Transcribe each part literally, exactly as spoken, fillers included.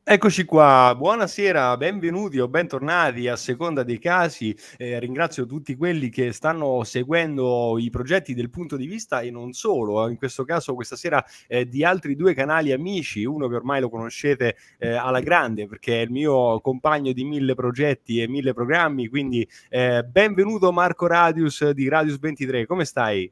Eccoci qua, buonasera, benvenuti o bentornati a seconda dei casi. Eh, ringrazio tutti quelli che stanno seguendo i progetti del Punto di Vista e non solo, in questo caso questa sera eh, di altri due canali amici, uno che ormai lo conoscete eh, alla grande perché è il mio compagno di mille progetti e mille programmi, quindi eh, benvenuto Marco Radius di Radius ventitré, come stai?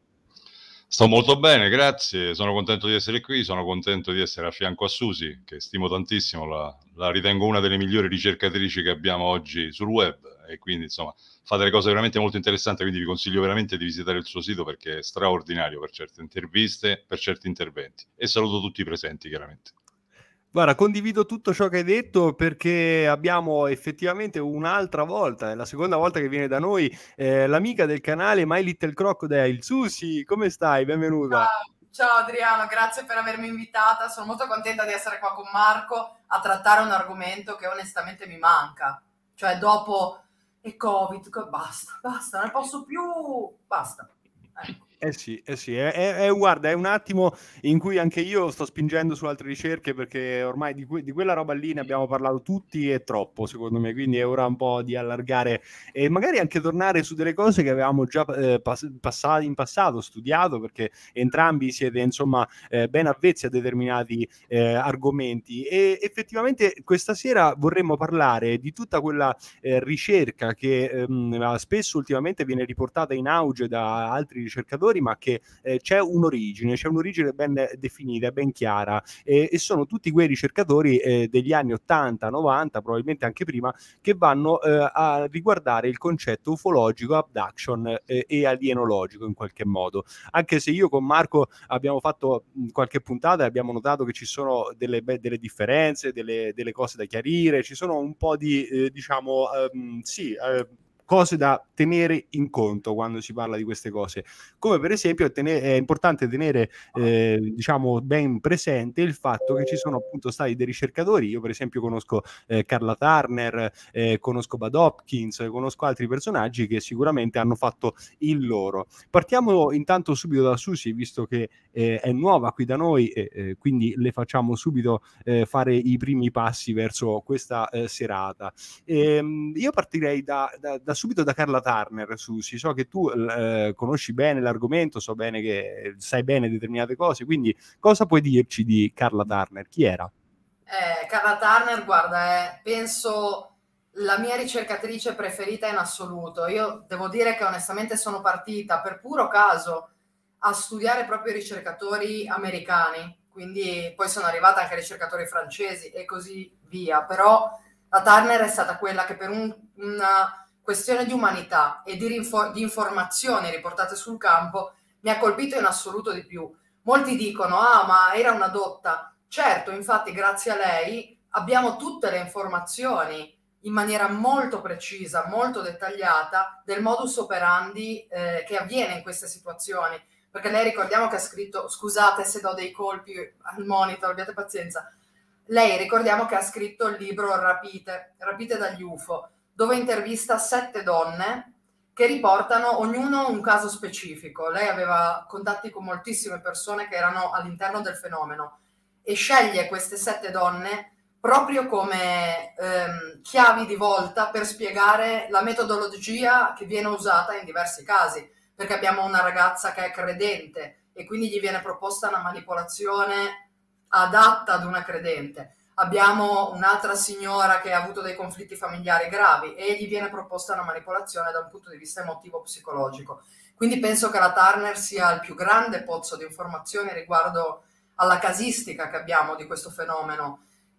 Sto molto bene, grazie. Sono contento di essere qui, sono contento di essere a fianco a Susi, che stimo tantissimo, la, la ritengo una delle migliori ricercatrici che abbiamo oggi sul web e quindi insomma fa delle cose veramente molto interessanti, quindi vi consiglio veramente di visitare il suo sito perché è straordinario per certe interviste, per certi interventi. E saluto tutti i presenti, chiaramente. Guarda, condivido tutto ciò che hai detto perché abbiamo effettivamente un'altra volta, è la seconda volta che viene da noi, eh, l'amica del canale My Little Crocodile. Susi, come stai? Benvenuta. Ciao, ciao Adriano, grazie per avermi invitata. Sono molto contenta di essere qua con Marco a trattare un argomento che onestamente mi manca. Cioè, dopo il Covid, co- basta, basta, non ne posso più, basta. Ecco. Eh sì, eh sì, è, è- è- guarda, è un attimo in cui anche io sto spingendo su altre ricerche perché ormai di, que- di quella roba lì ne abbiamo parlato tutti e troppo, secondo me, quindi è ora un po' di allargare e magari anche tornare su delle cose che avevamo già eh, pass- passati in passato, studiato, perché entrambi siete insomma eh, ben avvezzi a determinati eh, argomenti e effettivamente questa sera vorremmo parlare di tutta quella eh, ricerca che ehm, spesso ultimamente viene riportata in auge da altri ricercatori, ma che eh, c'è un'origine, c'è un'origine ben definita, ben chiara, e, e sono tutti quei ricercatori eh, degli anni ottanta, novanta, probabilmente anche prima, che vanno eh, a riguardare il concetto ufologico, abduction eh, e alienologico in qualche modo. Anche se io con Marco abbiamo fatto mh, qualche puntata e abbiamo notato che ci sono delle, beh, delle differenze, delle, delle cose da chiarire, ci sono un po' di, eh, diciamo, ehm, sì, eh, cose da tenere in conto quando si parla di queste cose, come per esempio tenere, è importante tenere eh, diciamo ben presente il fatto che ci sono appunto stati dei ricercatori, io per esempio conosco eh, Carla Turner, eh, conosco Bud Hopkins, conosco altri personaggi che sicuramente hanno fatto il loro. Partiamo intanto subito da Susi, visto che eh, è nuova qui da noi e eh, quindi le facciamo subito eh, fare i primi passi verso questa eh, serata. Ehm, io partirei da, da, da subito da Carla Turner, Susi. So che tu eh, conosci bene l'argomento, so bene che sai bene determinate cose, quindi cosa puoi dirci di Carla Turner? Chi era? Eh, Carla Turner, guarda, è penso la mia ricercatrice preferita in assoluto. Io devo dire che onestamente sono partita per puro caso a studiare proprio i ricercatori americani, quindi poi sono arrivata anche ai ricercatori francesi e così via, però la Turner è stata quella che per un, una questione di umanità e di, rinfo- di informazioni riportate sul campo mi ha colpito in assoluto di più. Molti dicono, ah, ma era una dotta. Certo, infatti, grazie a lei abbiamo tutte le informazioni in maniera molto precisa, molto dettagliata del modus operandi eh, che avviene in queste situazioni. Perché lei ricordiamo che ha scritto, scusate se do dei colpi al monitor, abbiate pazienza, lei ricordiamo che ha scritto il libro Rapite, Rapite dagli U F O, dove intervista sette donne che riportano ognuno un caso specifico. Lei aveva contatti con moltissime persone che erano all'interno del fenomeno e sceglie queste sette donne proprio come ehm, chiavi di volta per spiegare la metodologia che viene usata in diversi casi, perché abbiamo una ragazza che è credente e quindi gli viene proposta una manipolazione adatta ad una credente. Abbiamo un'altra signora che ha avuto dei conflitti familiari gravi e gli viene proposta una manipolazione da un punto di vista emotivo-psicologico. Quindi penso che la Turner sia il più grande pozzo di informazioni riguardo alla casistica che abbiamo di questo fenomeno.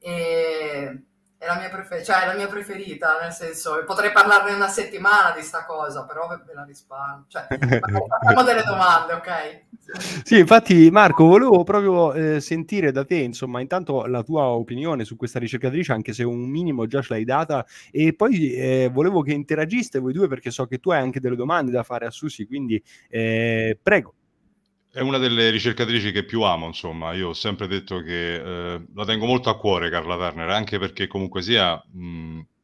E è la mia, prefer- cioè, è la mia preferita, nel senso, potrei parlarne una settimana di sta cosa, però ve la risparmio. Cioè, facciamo delle domande, ok? Sì, infatti Marco, volevo proprio eh, sentire da te, insomma, intanto la tua opinione su questa ricercatrice, anche se un minimo già ce l'hai data, e poi eh, volevo che interagiste voi due perché so che tu hai anche delle domande da fare a Susi, quindi eh, prego. È una delle ricercatrici che più amo, insomma. Io ho sempre detto che eh, la tengo molto a cuore Carla Turner, anche perché comunque sia mh,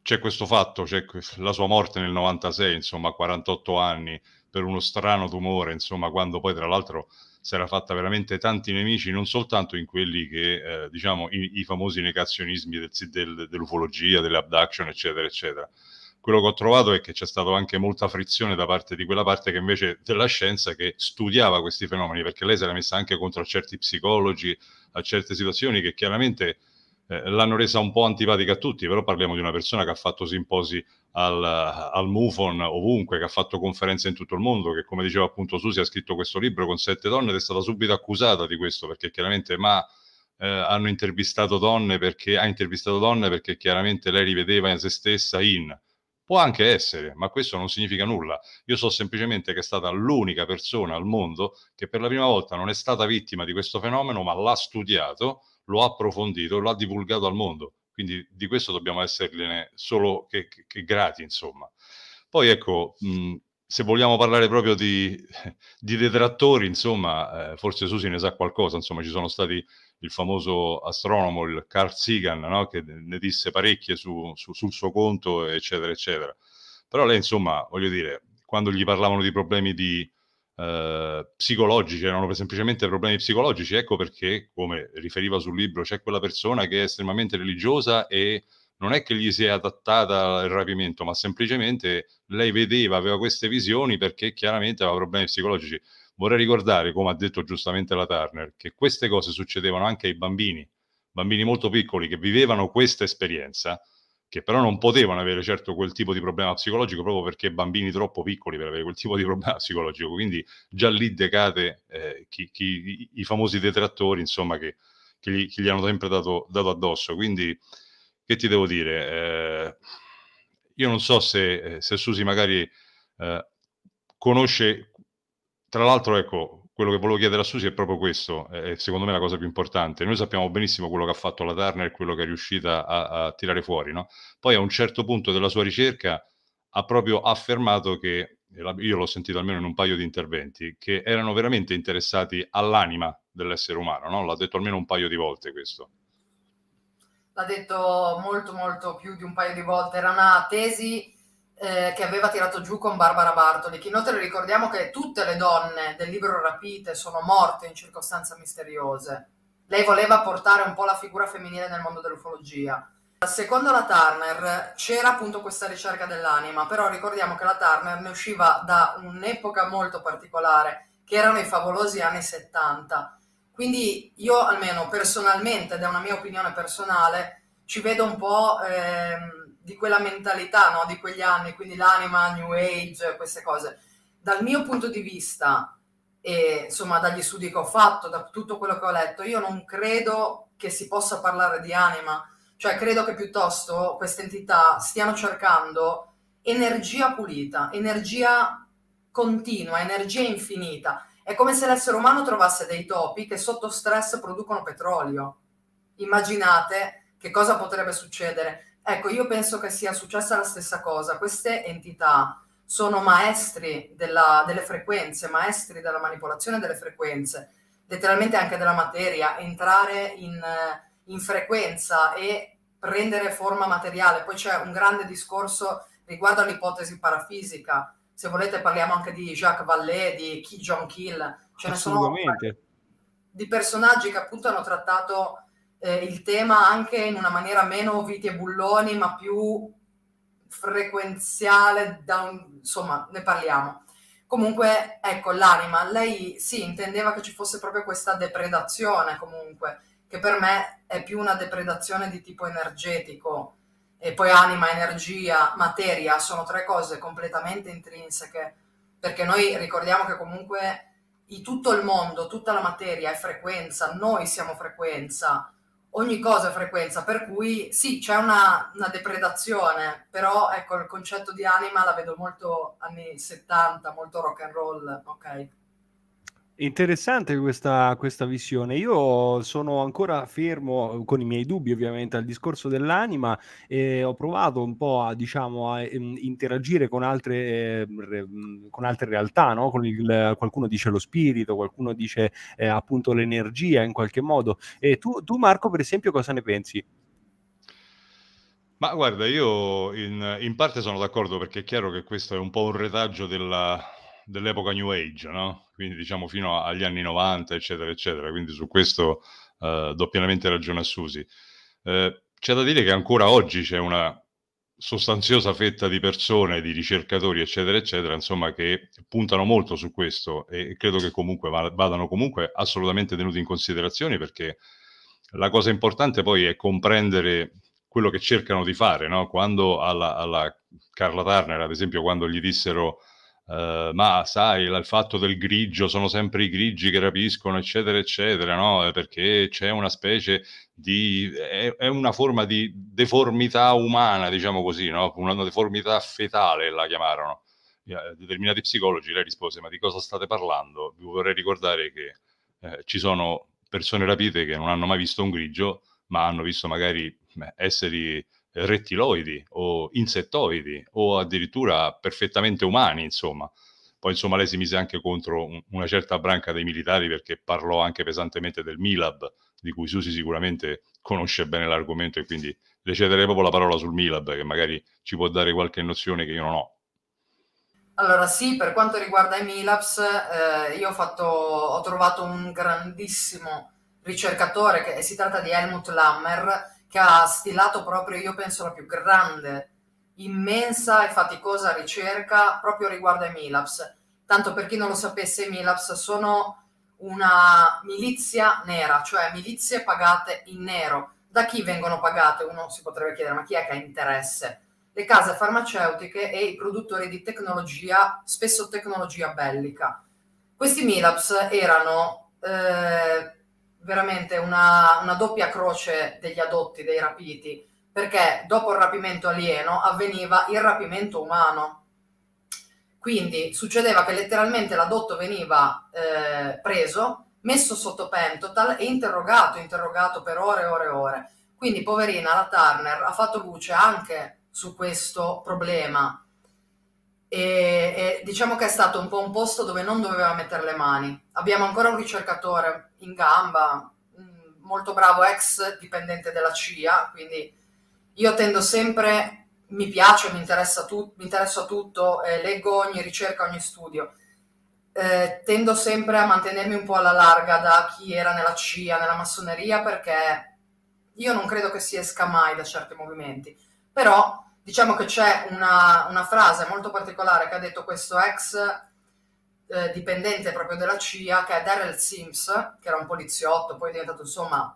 c'è questo fatto, c'è la sua morte nel novantasei, insomma, a quarantotto anni, per uno strano tumore, insomma, quando poi tra l'altro si era fatta veramente tanti nemici, non soltanto in quelli che, eh, diciamo, i, i famosi negazionismi del, del, dell'ufologia, delle abduction, eccetera, eccetera. Quello che ho trovato è che c'è stata anche molta frizione da parte di quella parte che invece della scienza che studiava questi fenomeni, perché lei si era messa anche contro certi psicologi, a certe situazioni che chiaramente eh, l'hanno resa un po' antipatica a tutti, però parliamo di una persona che ha fatto simposi al, al MUFON ovunque, che ha fatto conferenze in tutto il mondo, che come diceva appunto Susi ha scritto questo libro con sette donne ed è stata subito accusata di questo, perché chiaramente ma eh, hanno intervistato donne perché ha intervistato donne perché chiaramente lei rivedeva se stessa in... Può anche essere, ma questo non significa nulla. Io so semplicemente che è stata l'unica persona al mondo che per la prima volta non è stata vittima di questo fenomeno, ma l'ha studiato, lo ha approfondito, lo ha divulgato al mondo. Quindi di questo dobbiamo essergliene solo che, che, che grati, insomma. Poi ecco, mh, se vogliamo parlare proprio di, di detrattori, insomma, eh, forse Susi ne sa qualcosa, insomma, ci sono stati il famoso astronomo, il Carl Sagan, no? Che ne disse parecchie su, su, sul suo conto, eccetera, eccetera. Però lei, insomma, voglio dire, quando gli parlavano di problemi di, eh, psicologici, erano semplicemente problemi psicologici, ecco perché, come riferiva sul libro, c'è quella persona che è estremamente religiosa e non è che gli si è adattata al rapimento, ma semplicemente lei vedeva, aveva queste visioni perché chiaramente aveva problemi psicologici. Vorrei ricordare, come ha detto giustamente la Turner, che queste cose succedevano anche ai bambini, bambini molto piccoli che vivevano questa esperienza, che però non potevano avere certo quel tipo di problema psicologico proprio perché bambini troppo piccoli per avere quel tipo di problema psicologico. Quindi già lì decade eh, chi, chi, i famosi detrattori, insomma, che, che, gli, che gli hanno sempre dato, dato addosso. Quindi, che ti devo dire? Eh, io non so se, se Susi magari eh, conosce... Tra l'altro, ecco, quello che volevo chiedere a Susi è proprio questo, è secondo me la cosa più importante. Noi sappiamo benissimo quello che ha fatto la Turner e quello che è riuscita a, a tirare fuori, no? Poi a un certo punto della sua ricerca ha proprio affermato che, io l'ho sentito almeno in un paio di interventi, che erano veramente interessati all'anima dell'essere umano, no? L'ha detto almeno un paio di volte questo. L'ha detto molto molto più di un paio di volte, era una tesi Eh, che aveva tirato giù con Barbara Bartoli, che inoltre ricordiamo che tutte le donne del libro rapite sono morte in circostanze misteriose. Lei voleva portare un po' la figura femminile nel mondo dell'ufologia. Secondo la Turner c'era appunto questa ricerca dell'anima, però ricordiamo che la Turner ne usciva da un'epoca molto particolare, che erano i favolosi anni settanta. Quindi io almeno personalmente, ed è una mia opinione personale, ci vedo un po' ehm, di quella mentalità, no? Di quegli anni, quindi l'anima, New Age, queste cose. Dal mio punto di vista, e insomma dagli studi che ho fatto, da tutto quello che ho letto, io non credo che si possa parlare di anima, cioè credo che piuttosto queste entità stiano cercando energia pulita, energia continua, energia infinita. È come se l'essere umano trovasse dei topi che sotto stress producono petrolio. Immaginate che cosa potrebbe succedere. Ecco, io penso che sia successa la stessa cosa. Queste entità sono maestri della, delle frequenze, maestri della manipolazione delle frequenze, letteralmente anche della materia, entrare in, in frequenza e prendere forma materiale. Poi c'è un grande discorso riguardo all'ipotesi parafisica. Se volete parliamo anche di Jacques Vallée, di Ki Jong-il. Ce ne sono di personaggi che appunto hanno trattato Eh, il tema anche in una maniera meno viti e bulloni, ma più frequenziale, da un, insomma, ne parliamo. Comunque, ecco, l'anima, lei sì, intendeva che ci fosse proprio questa depredazione, comunque, che per me è più una depredazione di tipo energetico, e poi anima, energia, materia, sono tre cose completamente intrinseche, perché noi ricordiamo che comunque di tutto il mondo, tutta la materia è frequenza, noi siamo frequenza, ogni cosa è frequenza, per cui sì, c'è una, una depredazione, però ecco, il concetto di anima la vedo molto anni settanta, molto rock and roll, ok? Interessante questa, questa visione. Io sono ancora fermo con i miei dubbi, ovviamente, al discorso dell'anima e ho provato un po' a, diciamo, a ehm, interagire con altre, eh, re- con altre realtà, no? Con il, qualcuno dice lo spirito, qualcuno dice eh, appunto l'energia in qualche modo. E tu, tu, Marco, per esempio, cosa ne pensi? Ma guarda, io in, in parte sono d'accordo, perché è chiaro che questo è un po' un retaggio della, dell'epoca New Age, no? Quindi diciamo fino agli anni novanta, eccetera, eccetera. Quindi su questo eh, do pienamente ragione a Susi. Eh, c'è da dire che ancora oggi c'è una sostanziosa fetta di persone, di ricercatori, eccetera, eccetera, insomma, che puntano molto su questo, e credo che comunque vadano comunque assolutamente tenuti in considerazione, perché la cosa importante poi è comprendere quello che cercano di fare, no? Quando alla, alla Carla Turner, ad esempio, quando gli dissero Uh, ma sai, il fatto del grigio, sono sempre i grigi che rapiscono, eccetera, eccetera, no? Perché c'è una specie di... è, è una forma di deformità umana, diciamo così, no? Una deformità fetale la chiamarono. Eh, determinati psicologi, lei rispose: ma di cosa state parlando? Vi vorrei ricordare che eh, ci sono persone rapite che non hanno mai visto un grigio, ma hanno visto magari beh, esseri rettiloidi o insettoidi o addirittura perfettamente umani, insomma. Poi insomma lei si mise anche contro un, una certa branca dei militari, perché parlò anche pesantemente del Milab, di cui Susi sicuramente conosce bene l'argomento, e quindi le cederei proprio la parola sul Milab, che magari ci può dare qualche nozione che io non ho. Allora sì, per quanto riguarda i Milabs, eh, io ho, fatto, ho trovato un grandissimo ricercatore, che si tratta di Helmut Lammer, che ha stilato proprio, io penso, la più grande, immensa e faticosa ricerca proprio riguardo ai Milabs. Tanto per chi non lo sapesse, i Milabs sono una milizia nera, cioè milizie pagate in nero. Da chi vengono pagate? Uno si potrebbe chiedere, ma chi è che ha interesse? Le case farmaceutiche e i produttori di tecnologia, spesso tecnologia bellica. Questi Milabs erano eh, veramente una, una doppia croce degli adotti, dei rapiti, perché dopo il rapimento alieno avveniva il rapimento umano. Quindi succedeva che letteralmente l'adotto veniva eh, preso, messo sotto pentotal e interrogato, interrogato per ore e ore e ore. Quindi poverina, la Turner ha fatto luce anche su questo problema, e, e diciamo che è stato un po' un posto dove non doveva mettere le mani. Abbiamo ancora un ricercatore in gamba, molto bravo, ex dipendente della C I A, quindi io tendo sempre, mi piace, mi interessa tu, mi interessa tutto, eh, leggo ogni ricerca, ogni studio, eh, tendo sempre a mantenermi un po' alla larga da chi era nella C I A, nella massoneria, perché io non credo che si esca mai da certi movimenti. Però diciamo che c'è una, una frase molto particolare che ha detto questo ex eh, dipendente proprio della C I A, che è Darrell Sims, che era un poliziotto, poi è diventato insomma,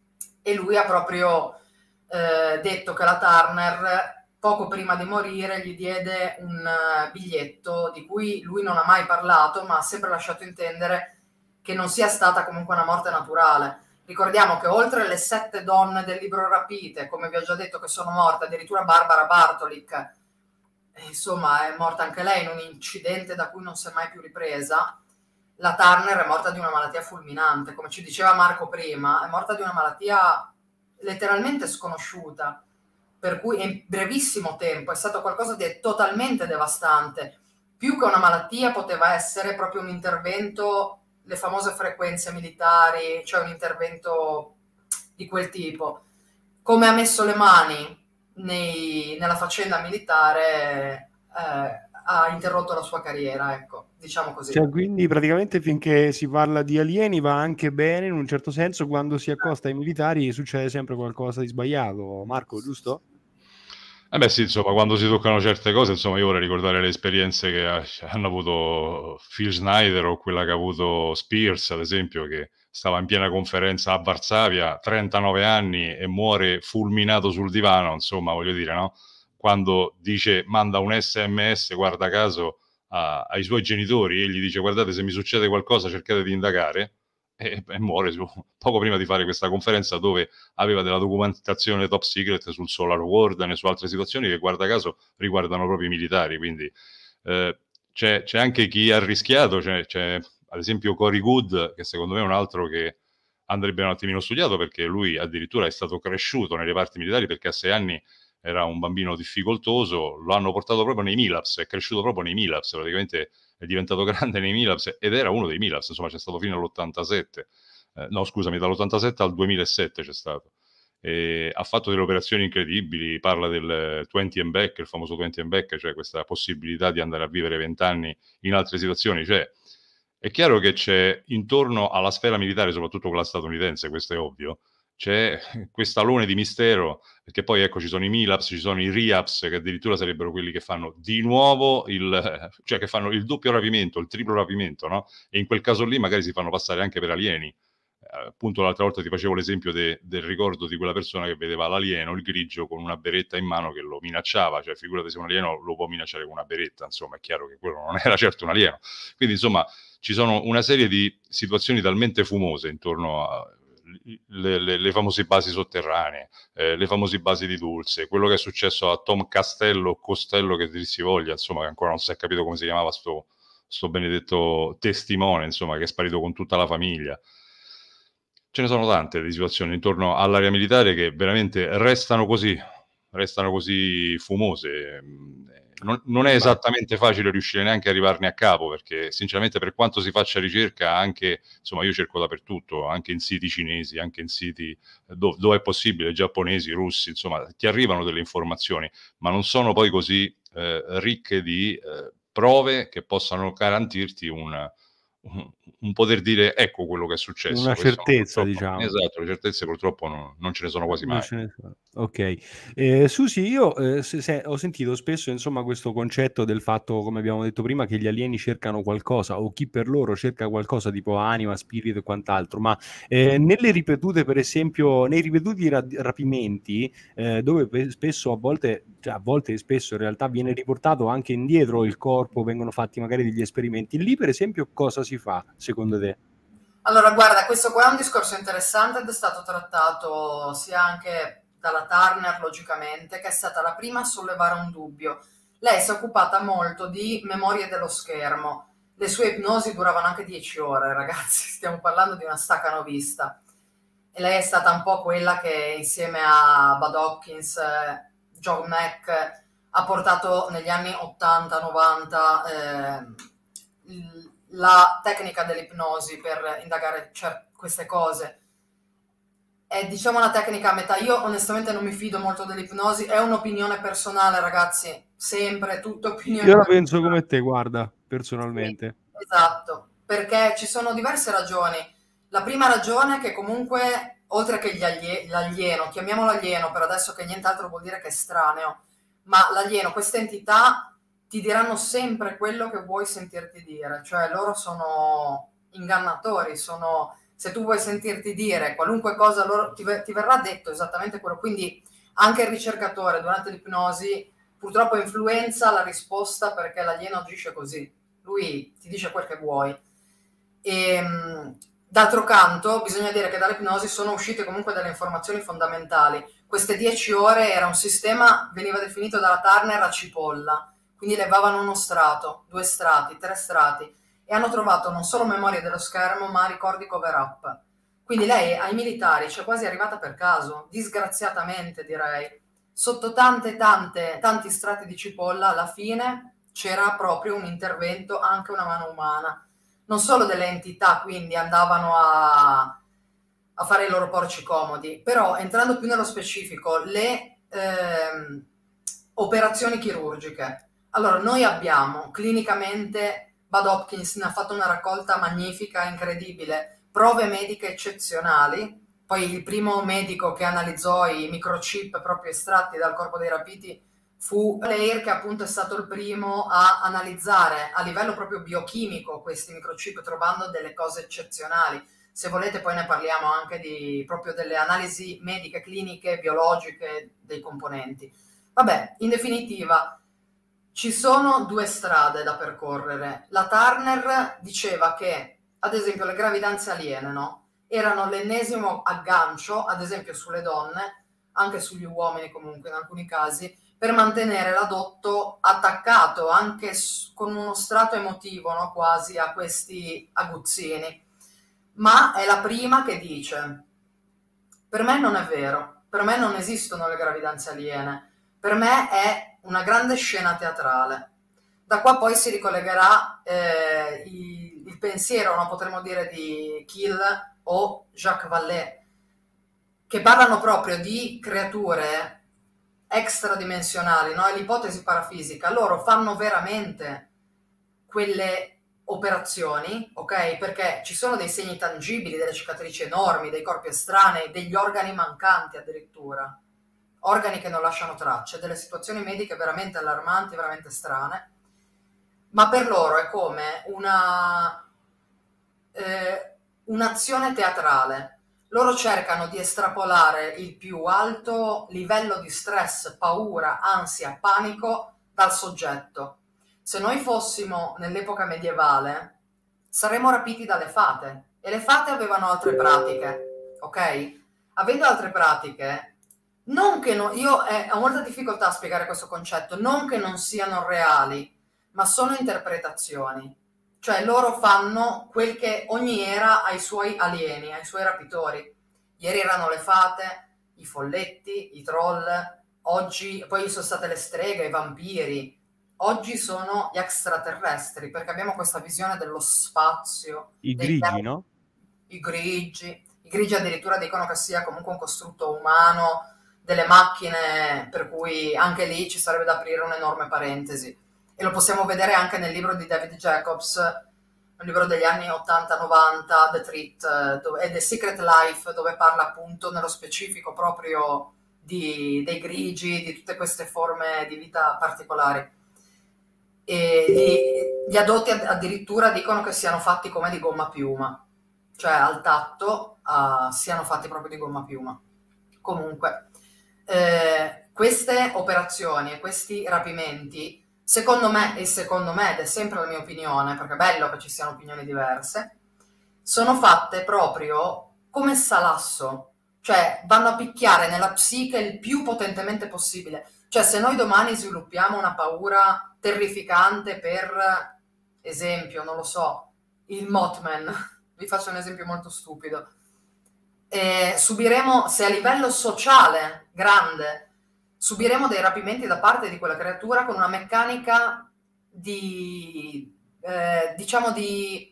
e lui ha proprio eh, detto che la Turner poco prima di morire gli diede un uh, biglietto di cui lui non ha mai parlato, ma ha sempre lasciato intendere che non sia stata comunque una morte naturale. Ricordiamo che oltre le sette donne del libro rapite, come vi ho già detto che sono morte, addirittura Barbara Bartolic, insomma è morta anche lei in un incidente da cui non si è mai più ripresa, la Turner è morta di una malattia fulminante, come ci diceva Marco prima, è morta di una malattia letteralmente sconosciuta, per cui in brevissimo tempo è stato qualcosa di totalmente devastante. Più che una malattia poteva essere proprio un intervento, le famose frequenze militari, cioè un intervento di quel tipo. Come ha messo le mani nei, nella faccenda militare, eh, ha interrotto la sua carriera, ecco, diciamo così. Cioè, quindi praticamente finché si parla di alieni va anche bene, in un certo senso, quando si accosta ai militari succede sempre qualcosa di sbagliato, Marco, giusto? Eh beh sì, insomma, quando si toccano certe cose, insomma, io vorrei ricordare le esperienze che ha, hanno avuto Phil Schneider, o quella che ha avuto Spears, ad esempio, che stava in piena conferenza a Varsavia, trentanove anni, e muore fulminato sul divano, insomma, voglio dire, no? Quando dice, manda un S M S, guarda caso, a, ai suoi genitori, e gli dice: guardate, se mi succede qualcosa cercate di indagare, e, e muore su, poco prima di fare questa conferenza, dove aveva della documentazione top secret sul Solar World e su altre situazioni che, guarda caso, riguardano proprio i militari. Quindi eh, c'è, c'è anche chi ha rischiato, c'è, c'è ad esempio Cory Good, che secondo me è un altro che andrebbe un attimino studiato, perché lui addirittura è stato cresciuto nei reparti militari, perché a sei anni era un bambino difficoltoso, lo hanno portato proprio nei Milabs, è cresciuto proprio nei Milabs, praticamente è diventato grande nei Milabs, ed era uno dei Milabs, insomma c'è stato fino all'ottantasette, eh, no scusami, dall'ottantasette al duemilasette c'è stato. E ha fatto delle operazioni incredibili, parla del venti and back, il famoso venti and back, cioè questa possibilità di andare a vivere vent'anni in altre situazioni. Cioè, è chiaro che c'è intorno alla sfera militare, soprattutto quella statunitense, questo è ovvio, c'è quest'alone di mistero, perché poi ecco ci sono i MILAPS, ci sono i RIAPS, che addirittura sarebbero quelli che fanno di nuovo il, cioè che fanno il doppio rapimento, il triplo rapimento, no? E in quel caso lì magari si fanno passare anche per alieni. Eh, appunto l'altra volta ti facevo l'esempio de, del ricordo di quella persona che vedeva l'alieno, il grigio, con una beretta in mano che lo minacciava, cioè figurati se un alieno lo può minacciare con una beretta, insomma è chiaro che quello non era certo un alieno. Quindi insomma ci sono una serie di situazioni talmente fumose intorno a le, le, le famose basi sotterranee, eh, le famose basi di Dulce, quello che è successo a Tom Castello, Costello che dir si voglia, insomma che ancora non si è capito come si chiamava sto, sto benedetto testimone, insomma che è sparito con tutta la famiglia. Ce ne sono tante di situazioni intorno all'area militare che veramente restano così, restano così fumose. Non, non è esattamente facile riuscire neanche a arrivarne a capo, perché sinceramente per quanto si faccia ricerca, anche, insomma io cerco dappertutto, anche in siti cinesi, anche in siti dove, dove è possibile, giapponesi, russi, insomma ti arrivano delle informazioni, ma non sono poi così eh, ricche di eh, prove che possano garantirti un, un, un poter dire ecco quello che è successo. Una Questo certezza, diciamo. Esatto, le certezze purtroppo non, non ce ne sono quasi mai. Ok, eh, Susi, io eh, se, se, ho sentito spesso insomma questo concetto del fatto, come abbiamo detto prima, che gli alieni cercano qualcosa o chi per loro cerca qualcosa tipo anima, spirito e quant'altro, ma eh, nelle ripetute, per esempio, nei ripetuti ra- rapimenti, eh, dove pe- spesso a volte, cioè a volte e spesso in realtà viene riportato anche indietro il corpo, vengono fatti magari degli esperimenti, lì per esempio cosa si fa secondo te? Allora, guarda, questo qua è un discorso interessante ed è stato trattato sia anche dalla Turner, logicamente, che è stata la prima a sollevare un dubbio. Lei si è occupata molto di memorie dello schermo. Le sue ipnosi duravano anche dieci ore, ragazzi, stiamo parlando di una stacanovista. E lei è stata un po' quella che insieme a Bud Hopkins, eh, John Mack, ha portato negli anni ottanta novanta eh, la tecnica dell'ipnosi per indagare queste cose. È diciamo una tecnica a metà. Io onestamente non mi fido molto dell'ipnosi, è un'opinione personale, ragazzi, sempre tutto opinione Io la personale. penso come te, guarda, personalmente. Sì, esatto, perché ci sono diverse ragioni. La prima ragione è che comunque, oltre che gli alie- l'alieno, chiamiamolo alieno per adesso che nient'altro vuol dire che è estraneo, ma l'alieno, queste entità ti diranno sempre quello che vuoi sentirti dire, cioè loro sono ingannatori, sono, se tu vuoi sentirti dire qualunque cosa, loro, ti, ti verrà detto esattamente quello, quindi anche il ricercatore durante l'ipnosi purtroppo influenza la risposta perché l'alieno agisce così, lui ti dice quel che vuoi. E, d'altro canto bisogna dire che dall'ipnosi sono uscite comunque delle informazioni fondamentali. Queste dieci ore era un sistema, veniva definito dalla Turner a cipolla, quindi levavano uno strato, due strati, tre strati e hanno trovato non solo memorie dello schermo ma ricordi cover up. Quindi lei ai militari ci è quasi arrivata per caso, disgraziatamente direi. Sotto tante tante tanti strati di cipolla alla fine c'era proprio un intervento, anche una mano umana. Non solo delle entità quindi andavano a, a fare i loro porci comodi, però entrando più nello specifico, le ehm, operazioni chirurgiche. Allora, noi abbiamo clinicamente, Bud Hopkins ne ha fatto una raccolta magnifica, incredibile, prove mediche eccezionali. Poi il primo medico che analizzò i microchip proprio estratti dal corpo dei rapiti fu Blair, che appunto è stato il primo a analizzare a livello proprio biochimico questi microchip, trovando delle cose eccezionali. Se volete poi ne parliamo anche di proprio delle analisi mediche, cliniche, biologiche dei componenti. Vabbè, in definitiva, ci sono due strade da percorrere. La Turner diceva che, ad esempio, le gravidanze aliene, no? Erano l'ennesimo aggancio, ad esempio sulle donne, anche sugli uomini comunque in alcuni casi, per mantenere l'adotto attaccato anche con uno strato emotivo, no? Quasi a questi aguzzini. Ma è la prima che dice: per me non è vero, per me non esistono le gravidanze aliene, per me è una grande scena teatrale. Da qua poi si ricollegherà eh, il, il pensiero, no? Potremmo dire, di Kill o Jacques Vallée, che parlano proprio di creature extradimensionali, no? È l'ipotesi parafisica. Loro fanno veramente quelle operazioni, ok? Perché ci sono dei segni tangibili, delle cicatrici enormi, dei corpi estranei, degli organi mancanti addirittura, organi che non lasciano tracce, delle situazioni mediche veramente allarmanti, veramente strane, ma per loro è come una eh, un'azione teatrale. Loro cercano di estrapolare il più alto livello di stress, paura, ansia, panico dal soggetto. Se noi fossimo nell'epoca medievale, saremmo rapiti dalle fate, e le fate avevano altre pratiche, ok? Avendo altre pratiche, non che no, io eh, ho molta difficoltà a spiegare questo concetto, non che non siano reali, ma sono interpretazioni. Cioè loro fanno quel che ogni era ha i suoi alieni, ha i suoi rapitori. Ieri erano le fate, i folletti, i troll, oggi poi sono state le streghe, i vampiri. Oggi sono gli extraterrestri, perché abbiamo questa visione dello spazio. I dei grigi, piani- no? I grigi. I grigi addirittura dicono che sia comunque un costrutto umano, delle macchine, per cui anche lì ci sarebbe da aprire un'enorme parentesi. E lo possiamo vedere anche nel libro di David Jacobs, un libro degli anni ottanta novanta, The Treat, dove, e The Secret Life, dove parla appunto nello specifico proprio di, dei grigi, di tutte queste forme di vita particolari. E gli, gli addotti addirittura dicono che siano fatti come di gomma piuma, cioè al tatto uh, siano fatti proprio di gomma piuma. Comunque, eh, queste operazioni e questi rapimenti, secondo me, e secondo me, ed è sempre la mia opinione, perché è bello che ci siano opinioni diverse, sono fatte proprio come salasso, cioè vanno a picchiare nella psiche il più potentemente possibile. Cioè se noi domani sviluppiamo una paura terrificante per esempio, non lo so, il Mothman, vi faccio un esempio molto stupido, eh, subiremo, se a livello sociale grande, subiremo dei rapimenti da parte di quella creatura con una meccanica di, eh, diciamo, di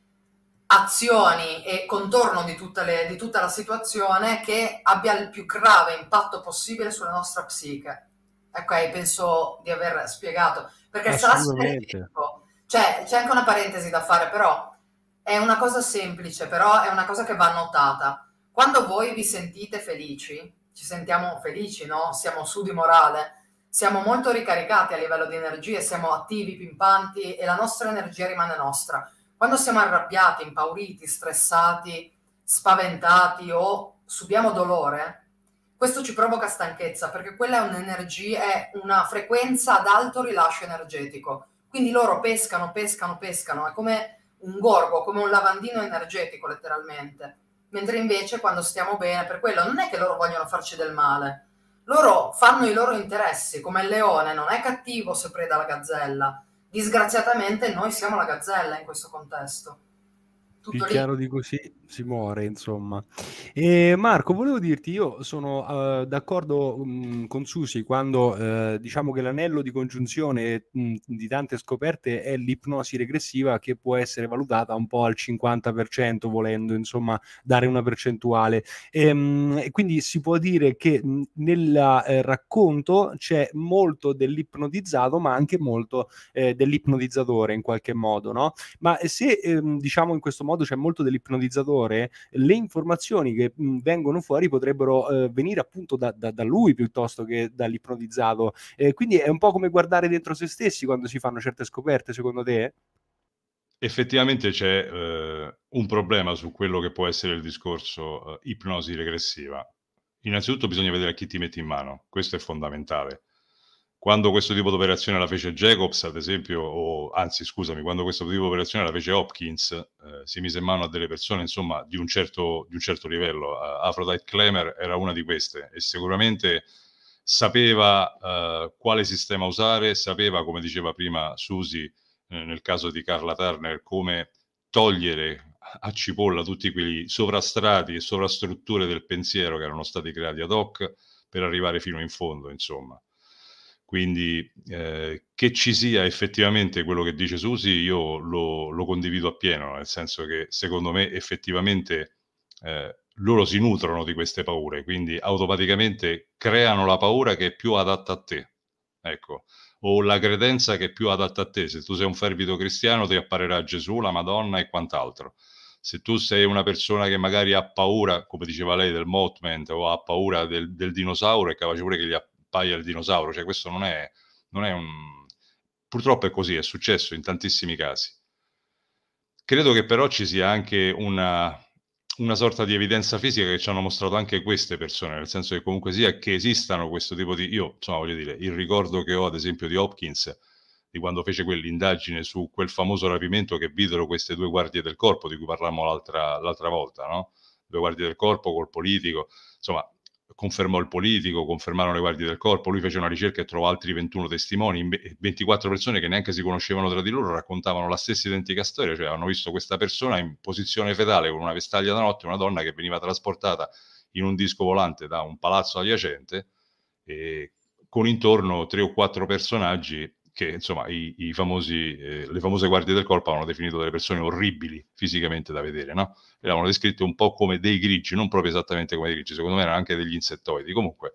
azioni e contorno di, tutte le, di tutta la situazione che abbia il più grave impatto possibile sulla nostra psiche. Ok, penso di aver spiegato, perché il salasso energetico, cioè c'è anche una parentesi da fare, però è una cosa semplice, però è una cosa che va notata. Quando voi vi sentite felici, ci sentiamo felici, no? Siamo su di morale, siamo molto ricaricati a livello di energie, siamo attivi, pimpanti e la nostra energia rimane nostra. Quando siamo arrabbiati, impauriti, stressati, spaventati o subiamo dolore, questo ci provoca stanchezza, perché quella è un'energia, è una frequenza ad alto rilascio energetico. Quindi loro pescano, pescano, pescano, è come un gorgo, come un lavandino energetico letteralmente. Mentre invece quando stiamo bene, per quello non è che loro vogliono farci del male, loro fanno i loro interessi, come il leone non è cattivo se preda la gazzella. Disgraziatamente noi siamo la gazzella in questo contesto. Più chiaro di così si muore, insomma. E Marco, volevo dirti, io sono uh, d'accordo um, con Susi quando uh, diciamo che l'anello di congiunzione um, di tante scoperte è l'ipnosi regressiva, che può essere valutata un po' al cinquanta per cento, volendo insomma dare una percentuale. E, um, e quindi si può dire che um, nel eh, racconto c'è molto dell'ipnotizzato, ma anche molto eh, dell'ipnotizzatore in qualche modo, no? Ma se ehm, diciamo in questo modo c'è molto dell'ipnotizzatore, le informazioni che mh, vengono fuori potrebbero eh, venire appunto da, da, da lui piuttosto che dall'ipnotizzato. Eh, quindi è un po' come guardare dentro se stessi quando si fanno certe scoperte, secondo te? Effettivamente c'è eh, un problema su quello che può essere il discorso eh, ipnosi regressiva. Innanzitutto bisogna vedere a chi ti metti in mano, questo è fondamentale. Quando questo tipo di operazione la fece Jacobs, ad esempio, o anzi scusami, quando questo tipo di operazione la fece Hopkins, eh, si mise in mano a delle persone insomma di un certo, di un certo livello. Uh, Aphrodite Clemer era una di queste e sicuramente sapeva uh, quale sistema usare, sapeva, come diceva prima Susi, eh, nel caso di Carla Turner, come togliere a cipolla tutti quei sovrastrati e sovrastrutture del pensiero che erano stati creati ad hoc per arrivare fino in fondo, insomma. Quindi eh, che ci sia effettivamente quello che dice Susi, io lo, lo condivido appieno, nel senso che secondo me effettivamente eh, loro si nutrono di queste paure, quindi automaticamente creano la paura che è più adatta a te, ecco, o la credenza che è più adatta a te. Se tu sei un fervido cristiano ti apparirà Gesù, la Madonna e quant'altro. Se tu sei una persona che magari ha paura, come diceva lei, del Mothman, o ha paura del, del dinosauro, è capace pure che gli appaia il dinosauro, cioè questo non è, non è un... Purtroppo è così, è successo in tantissimi casi. Credo che però ci sia anche una, una sorta di evidenza fisica che ci hanno mostrato anche queste persone, nel senso che comunque sia che esistano questo tipo di... Io, insomma, voglio dire, il ricordo che ho ad esempio di Hopkins, di quando fece quell'indagine su quel famoso rapimento che videro queste due guardie del corpo, di cui parlammo l'altra, l'altra volta, no? Due guardie del corpo col politico, insomma, confermò il politico, confermarono le guardie del corpo, lui fece una ricerca e trovò altri ventuno testimoni, ventiquattro persone che neanche si conoscevano tra di loro, raccontavano la stessa identica storia, cioè hanno visto questa persona in posizione fetale con una vestaglia da notte, una donna che veniva trasportata in un disco volante da un palazzo adiacente, e con intorno tre o quattro personaggi che insomma i, i famosi, eh, le famose guardie del corpo avevano definito delle persone orribili fisicamente da vedere, no? Le avevano descritte un po' come dei grigi, non proprio esattamente come dei grigi, secondo me erano anche degli insettoidi. Comunque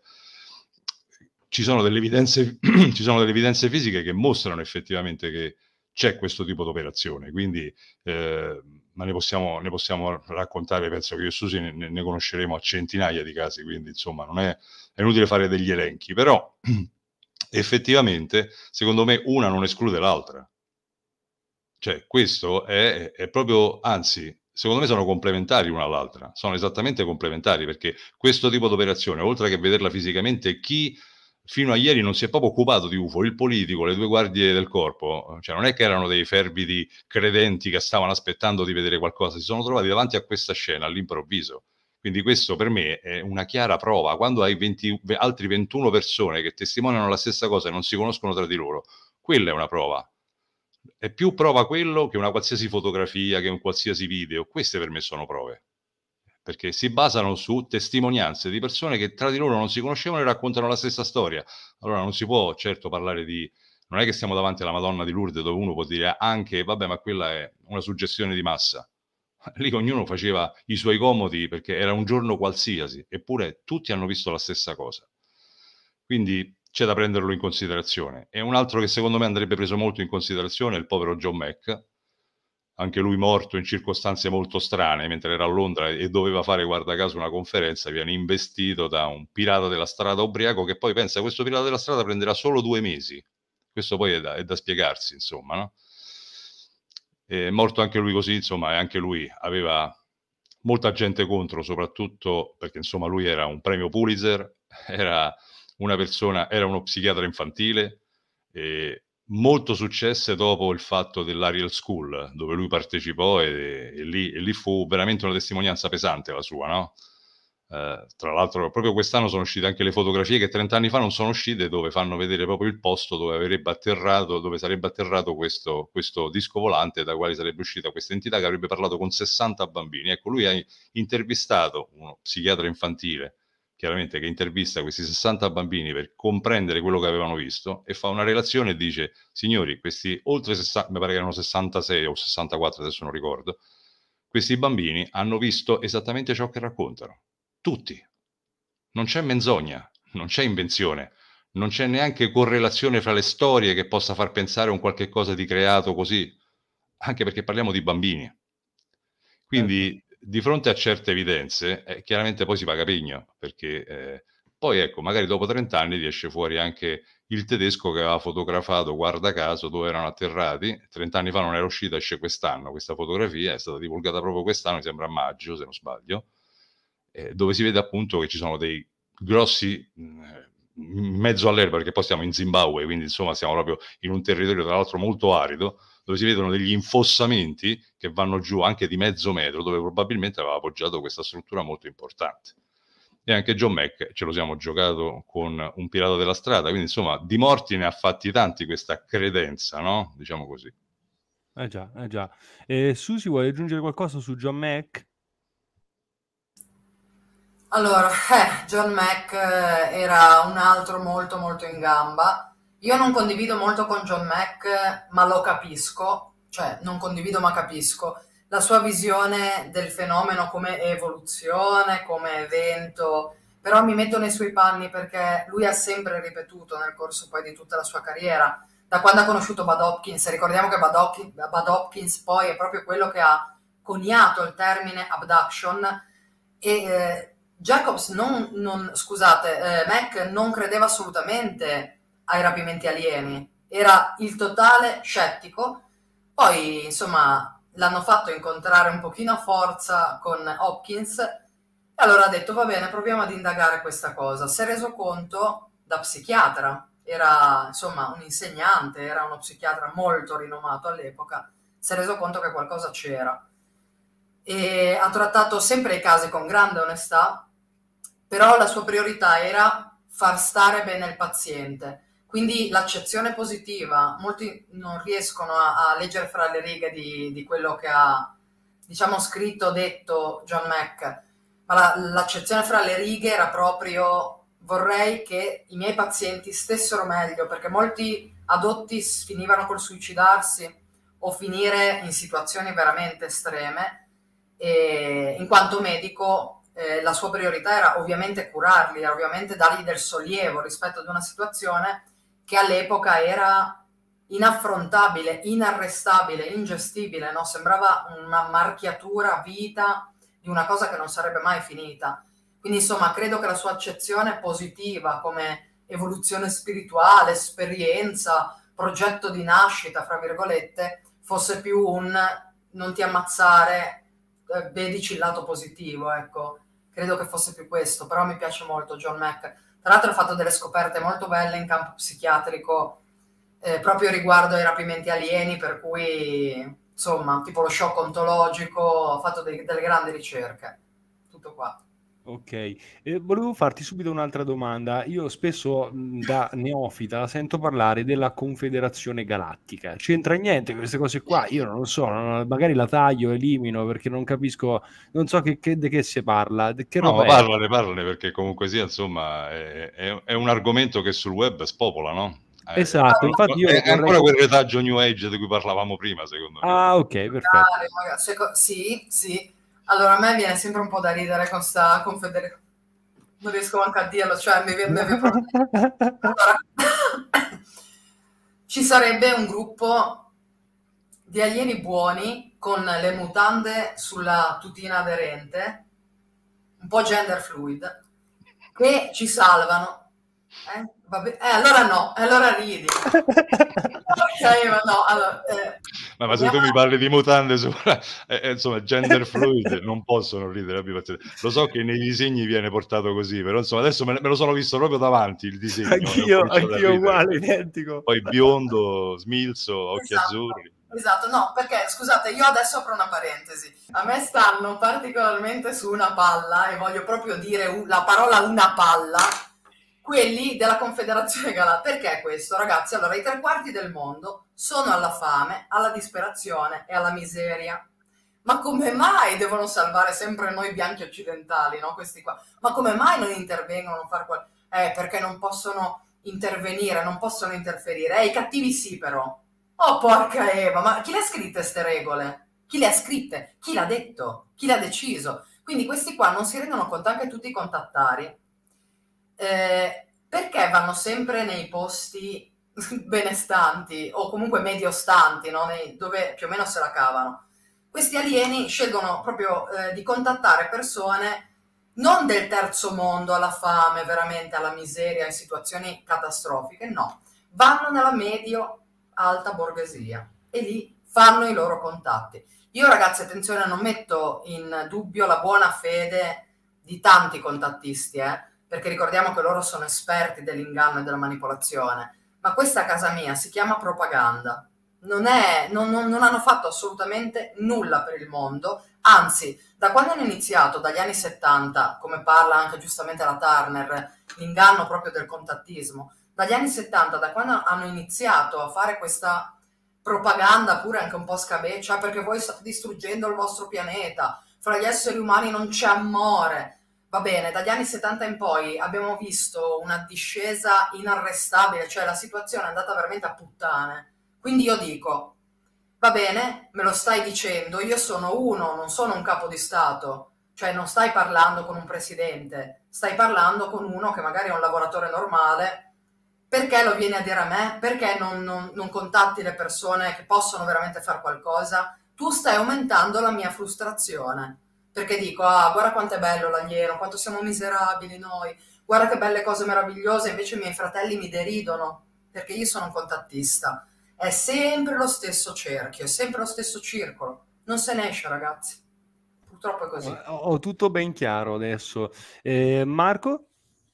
ci sono delle evidenze, ci sono delle evidenze fisiche che mostrano effettivamente che c'è questo tipo di operazione, quindi eh, ma ne possiamo, ne possiamo raccontare, penso che io e Susi ne, ne conosceremo a centinaia di casi, quindi insomma non è, è inutile fare degli elenchi, però effettivamente, secondo me, una non esclude l'altra. Cioè, questo è, è proprio, anzi, secondo me sono complementari una all'altra, sono esattamente complementari, perché questo tipo di operazione, oltre che vederla fisicamente, chi fino a ieri non si è proprio occupato di U F O, il politico, le due guardie del corpo, cioè non è che erano dei fervidi credenti che stavano aspettando di vedere qualcosa, si sono trovati davanti a questa scena all'improvviso. Quindi questo per me è una chiara prova. Quando hai venti, altri ventuno persone che testimoniano la stessa cosa e non si conoscono tra di loro, quella è una prova. È più prova quello che una qualsiasi fotografia, che un qualsiasi video. Queste per me sono prove, perché si basano su testimonianze di persone che tra di loro non si conoscevano e raccontano la stessa storia. Allora non si può certo parlare di... Non è che stiamo davanti alla Madonna di Lourdes, dove uno può dire anche, vabbè, ma quella è una suggestione di massa. Lì ognuno faceva i suoi comodi perché era un giorno qualsiasi, eppure tutti hanno visto la stessa cosa. Quindi c'è da prenderlo in considerazione. E un altro che secondo me andrebbe preso molto in considerazione è il povero John Mack, anche lui morto in circostanze molto strane, mentre era a Londra e doveva fare, guarda caso, una conferenza, viene investito da un pirata della strada ubriaco, che poi pensa, questo pirata della strada prenderà solo due mesi. Questo poi è da, è da spiegarsi, insomma, no? È morto anche lui così, insomma, e anche lui aveva molta gente contro, soprattutto perché, insomma, lui era un premio Pulitzer, era una persona, era uno psichiatra infantile, e molto successe dopo il fatto dell'Ariel School, dove lui partecipò, e, e, lì, e lì fu veramente una testimonianza pesante la sua, no? Eh, tra l'altro proprio quest'anno sono uscite anche le fotografie che trent'anni fa non sono uscite, dove fanno vedere proprio il posto dove avrebbe atterrato, dove sarebbe atterrato questo, questo disco volante, da quale sarebbe uscita questa entità che avrebbe parlato con sessanta bambini. Ecco, lui ha intervistato uno psichiatra infantile, chiaramente, che intervista questi sessanta bambini per comprendere quello che avevano visto, e fa una relazione e dice: signori, questi oltre sessanta, mi pare che erano sessantasei o sessantaquattro, adesso non ricordo, questi bambini hanno visto esattamente ciò che raccontano. Tutti. Non c'è menzogna, non c'è invenzione, non c'è neanche correlazione fra le storie che possa far pensare a un qualche cosa di creato così, anche perché parliamo di bambini. Quindi, certo, di fronte a certe evidenze, eh, chiaramente poi si paga pegno, perché eh, poi ecco, magari dopo trent'anni ti esce fuori anche il tedesco che aveva fotografato, guarda caso, dove erano atterrati. trent'anni fa non era uscita, esce quest'anno questa fotografia, è stata divulgata proprio quest'anno, mi sembra a maggio, se non sbaglio, eh, dove si vede appunto che ci sono dei grossi, mh, in mezzo all'erba, perché poi siamo in Zimbabwe, quindi insomma siamo proprio in un territorio tra l'altro molto arido, dove si vedono degli infossamenti che vanno giù anche di mezzo metro, dove probabilmente aveva appoggiato questa struttura molto importante. E anche John Mack ce lo siamo giocato con un pirata della strada, quindi insomma di morti ne ha fatti tanti questa credenza, no? Diciamo così. Eh già, eh già. E Susi, vuoi aggiungere qualcosa su John Mack? Allora, eh, John Mack eh, era un altro molto molto in gamba. Io non condivido molto con John Mack, ma lo capisco, cioè non condivido ma capisco, la sua visione del fenomeno come evoluzione, come evento, però mi metto nei suoi panni perché lui ha sempre ripetuto nel corso poi di tutta la sua carriera, da quando ha conosciuto Bud Hopkins, ricordiamo che Bud Hopkins, Bud Hopkins poi è proprio quello che ha coniato il termine abduction, e eh, Jacobs non, non scusate, eh, Mac non credeva assolutamente ai rapimenti alieni, era il totale scettico. Poi insomma l'hanno fatto incontrare un pochino a forza con Hopkins e allora ha detto va bene, proviamo ad indagare questa cosa. Si è reso conto da psichiatra, era insomma un insegnante, era uno psichiatra molto rinomato all'epoca, si è reso conto che qualcosa c'era e ha trattato sempre i casi con grande onestà, però la sua priorità era far stare bene il paziente. Quindi l'accezione positiva, molti non riescono a, a leggere fra le righe di, di quello che ha, diciamo, scritto, detto John Mack, ma la, l'accezione fra le righe era proprio vorrei che i miei pazienti stessero meglio, perché molti adotti finivano col suicidarsi o finire in situazioni veramente estreme, e in quanto medico eh, la sua priorità era ovviamente curarli, era ovviamente dargli del sollievo rispetto ad una situazione che all'epoca era inaffrontabile, inarrestabile, ingestibile, no? Sembrava una marchiatura a vita di una cosa che non sarebbe mai finita. Quindi insomma credo che la sua accezione positiva come evoluzione spirituale, esperienza, progetto di nascita, fra virgolette, fosse più un non ti ammazzare, eh, vedici il lato positivo, ecco. Credo che fosse più questo, però mi piace molto John Mack. Tra l'altro ha fatto delle scoperte molto belle in campo psichiatrico, eh, proprio riguardo ai rapimenti alieni, per cui, insomma, tipo lo shock ontologico, ha fatto dei, delle grandi ricerche. Tutto qua. Ok, eh, volevo farti subito un'altra domanda. Io spesso mh, da neofita sento parlare della Confederazione Galattica. C'entra niente queste cose qua? Io non lo so, non- magari la taglio, elimino perché non capisco, non so che, che- di che si parla, di che No, ma roba è. parlane, parlane, perché comunque sia, insomma, è, è- è un argomento che sul web spopola, no? È, Esatto, infatti io è- è vorrei... ancora quel retaggio New Age di cui parlavamo prima, secondo me. Ah, ok, perfetto. Magari, magari, seco- sì, sì. Allora a me viene sempre un po' da ridere con sta confederazione. Non riesco manco a dirlo, cioè mi viene, mi viene proprio... Allora, ci sarebbe un gruppo di alieni buoni con le mutande sulla tutina aderente, un po' gender fluid, che ci salvano. Eh? Vabbè. Eh, allora no, eh, allora ridi. Ok, ma no, allora... Eh, Ma, ma se tu mi parli di mutande su, eh, eh, insomma, gender fluid, non possono ridere, abbi pazienza. Lo so che nei disegni viene portato così, però insomma adesso me, me lo sono visto proprio davanti il disegno e ho Anch'io, cominciato a anch'io ridere. uguale, identico. Poi biondo, smilzo, occhi Esatto, azzurri. esatto, no, perché scusate, io adesso apro una parentesi. A me stanno particolarmente su una palla, e voglio proprio dire u- la parola una palla, quelli della Confederazione Galattica. Perché questo, ragazzi? Allora, i tre quarti del mondo sono alla fame, alla disperazione e alla miseria. Ma come mai devono salvare sempre noi bianchi occidentali, no? Questi qua. Ma come mai non intervengono, non far qual- Eh, perché non possono intervenire, non possono interferire. Eh, i cattivi sì, però. Oh, porca Eva, ma chi le ha scritte queste regole? Chi le ha scritte? Chi l'ha detto? Chi l'ha deciso? Quindi questi qua non si rendono conto, anche tutti i contattari, eh, perché vanno sempre nei posti benestanti o comunque medio stanti, no? Nei- dove più o meno se la cavano. Questi alieni scelgono proprio eh, di contattare persone non del terzo mondo, alla fame, veramente alla miseria, in situazioni catastrofiche, no. Vanno nella medio-alta borghesia e lì fanno i loro contatti. Io, ragazzi, attenzione, non metto in dubbio la buona fede di tanti contattisti, eh, perché ricordiamo che loro sono esperti dell'inganno e della manipolazione, ma questa, a casa mia, si chiama propaganda. Non, è, non, non, non hanno fatto assolutamente nulla per il mondo, anzi, da quando hanno iniziato, dagli anni settanta, come parla anche giustamente la Turner, l'inganno proprio del contattismo, dagli anni settanta, da quando hanno iniziato a fare questa propaganda pure anche un po' scabeccia, perché voi state distruggendo il vostro pianeta, fra gli esseri umani non c'è amore. Va bene, dagli anni settanta in poi abbiamo visto una discesa inarrestabile, cioè la situazione è andata veramente a puttane. Quindi io dico, va bene, me lo stai dicendo, io sono uno, non sono un capo di Stato, cioè non stai parlando con un presidente, stai parlando con uno che magari è un lavoratore normale. Perché lo vieni a dire a me? Perché non, non, non contatti le persone che possono veramente fare qualcosa? Tu stai aumentando la mia frustrazione, perché dico, ah, guarda quanto è bello l'alieno, quanto siamo miserabili noi, guarda che belle cose meravigliose, invece i miei fratelli mi deridono, perché io sono un contattista. È sempre lo stesso cerchio, è sempre lo stesso circolo, non se ne esce, ragazzi. Purtroppo è così. Ho, ho tutto ben chiaro adesso. Eh, Marco?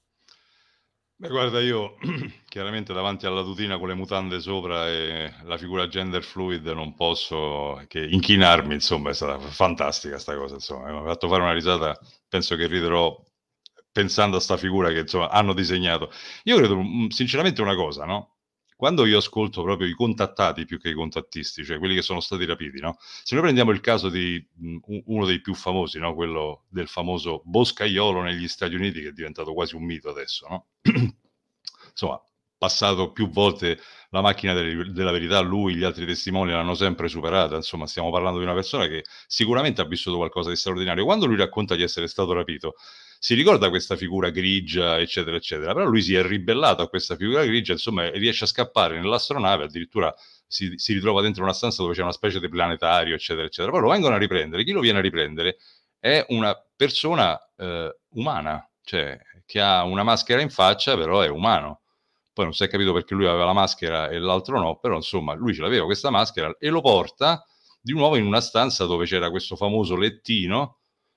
Beh, guarda, io chiaramente davanti alla tutina con le mutande sopra e la figura gender fluid non posso che inchinarmi, insomma, è stata fantastica sta cosa, insomma, mi ha fatto fare una risata, penso che riderò pensando a sta figura che, insomma, hanno disegnato. Io credo, mm, sinceramente, una cosa, no? Quando io ascolto proprio i contattati più che i contattisti, cioè quelli che sono stati rapiti, no? Se noi prendiamo il caso di mh, uno dei più famosi, no? Quello del famoso boscaiolo negli Stati Uniti, che è diventato quasi un mito adesso, no? Insomma, passato più volte la macchina delle, della verità, lui, gli altri testimoni l'hanno sempre superata, insomma, stiamo parlando di una persona che sicuramente ha vissuto qualcosa di straordinario. Quando lui racconta di essere stato rapito, si ricorda questa figura grigia, eccetera, eccetera, però lui si è ribellato a questa figura grigia, insomma, e riesce a scappare nell'astronave, addirittura si, si ritrova dentro una stanza dove c'è una specie di planetario, eccetera, eccetera. Poi lo vengono a riprendere. Chi lo viene a riprendere è una persona eh, umana, cioè che ha una maschera in faccia, però è umano. Poi non si è capito perché lui aveva la maschera e l'altro no, però insomma lui ce l'aveva questa maschera e lo porta di nuovo in una stanza dove c'era questo famoso lettino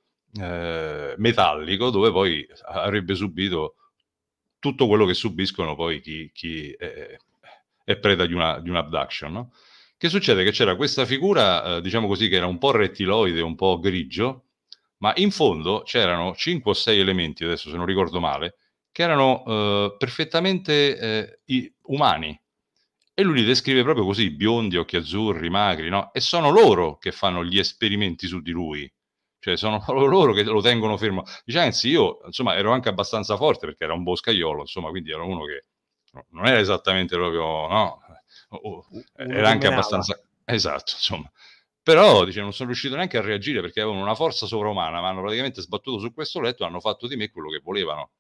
eh, metallico, dove poi avrebbe subito tutto quello che subiscono poi chi, chi è, è preda di una, di una abduction, no? Che succede? Che c'era questa figura, eh, diciamo così, che era un po' rettiloide, un po' grigio, ma in fondo c'erano cinque o sei elementi, adesso se non ricordo male, che erano eh, perfettamente eh, i, umani. E lui li descrive proprio così, biondi, occhi azzurri, magri, no? E sono loro che fanno gli esperimenti su di lui. Cioè sono loro che lo tengono fermo. Dice, anzi, io, insomma, ero anche abbastanza forte perché era un boscaiolo, insomma, quindi era uno che non era esattamente proprio, no? Oh, era anche abbastanza... Esatto, insomma. Però, dice, non sono riuscito neanche a reagire perché avevano una forza sovrumana, ma hanno praticamente sbattuto su questo letto e hanno fatto di me quello che volevano.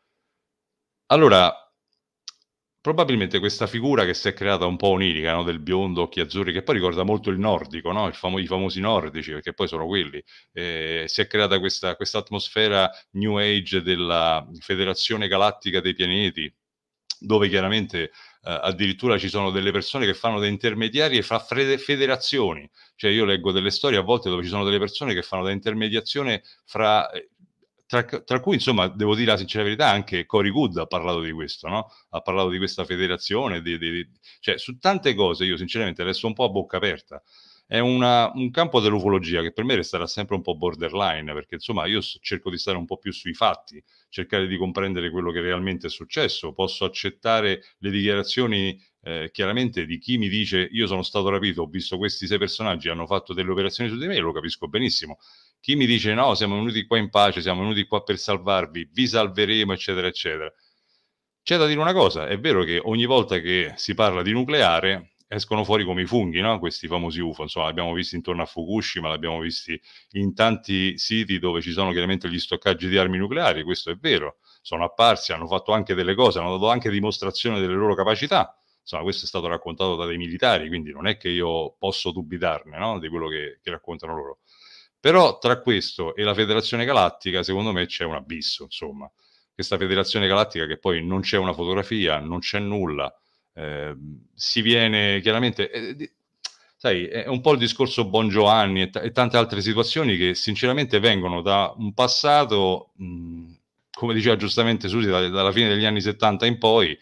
Allora, probabilmente questa figura che si è creata un po' onirica, no? Del biondo, occhi azzurri, che poi ricorda molto il nordico, no? Il famo- i famosi nordici, perché poi sono quelli. Eh, si è creata questa atmosfera New Age della Federazione Galattica dei Pianeti, dove chiaramente eh, addirittura ci sono delle persone che fanno da intermediarie fra federazioni. Cioè io leggo delle storie a volte dove ci sono delle persone che fanno da intermediazione fra... Tra, tra cui, insomma, devo dire la sincera verità, anche Cory Good ha parlato di questo, no? Ha parlato di questa federazione, di, di, di, cioè su tante cose io sinceramente resto un po' a bocca aperta. È una, un campo dell'ufologia che per me resterà sempre un po' borderline, perché insomma io cerco di stare un po' più sui fatti, cercare di comprendere quello che realmente è successo. Posso accettare le dichiarazioni eh, chiaramente di chi mi dice io sono stato rapito, ho visto questi sei personaggi, hanno fatto delle operazioni su di me, lo capisco benissimo. Chi mi dice no, siamo venuti qua in pace, siamo venuti qua per salvarvi, vi salveremo, eccetera, eccetera. C'è da dire una cosa, è vero che ogni volta che si parla di nucleare escono fuori come i funghi, no? Questi famosi U F O, insomma, l'abbiamo visti intorno a Fukushima, l'abbiamo visti in tanti siti dove ci sono chiaramente gli stoccaggi di armi nucleari, questo è vero, sono apparsi, hanno fatto anche delle cose, hanno dato anche dimostrazione delle loro capacità, insomma, questo è stato raccontato da dei militari, quindi non è che io posso dubitarne, no? Di quello che, che raccontano loro. Però tra questo e la Federazione Galattica, secondo me c'è un abisso, insomma. Questa Federazione Galattica che poi non c'è una fotografia, non c'è nulla, eh, si viene chiaramente... Eh, di, sai, è un po' il discorso Bon Giovanni e, t- e tante altre situazioni che sinceramente vengono da un passato, mh, come diceva giustamente Susi, da, dalla fine degli anni settanta in poi,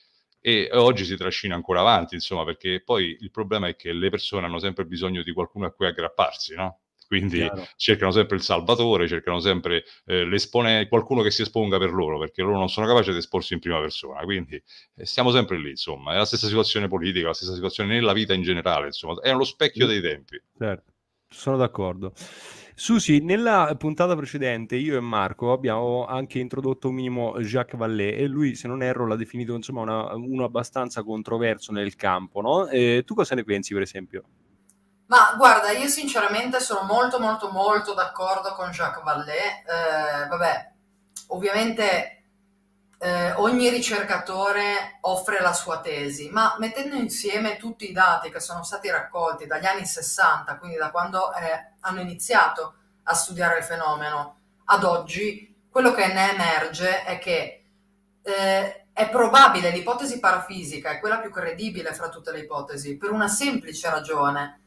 e oggi si trascina ancora avanti, insomma, perché poi il problema è che le persone hanno sempre bisogno di qualcuno a cui aggrapparsi, no? Quindi Chiaro. cercano sempre il salvatore, cercano sempre eh, l'espone- qualcuno che si esponga per loro, perché loro non sono capaci di esporsi in prima persona, quindi eh, stiamo sempre lì, insomma, è la stessa situazione politica, la stessa situazione nella vita in generale, insomma, è lo specchio dei tempi. Certo, sono d'accordo. Susi, nella puntata precedente io e Marco abbiamo anche introdotto un minimo Jacques Vallée e lui, se non erro, l'ha definito insomma una, uno abbastanza controverso nel campo, no? E tu cosa ne pensi, per esempio? Ma guarda, io sinceramente sono molto molto molto d'accordo con Jacques Vallée. Eh, vabbè, ovviamente eh, ogni ricercatore offre la sua tesi, ma mettendo insieme tutti i dati che sono stati raccolti dagli anni sessanta, quindi da quando eh, hanno iniziato a studiare il fenomeno, ad oggi, quello che ne emerge è che eh, è probabile, l'ipotesi parafisica è quella più credibile fra tutte le ipotesi, per una semplice ragione.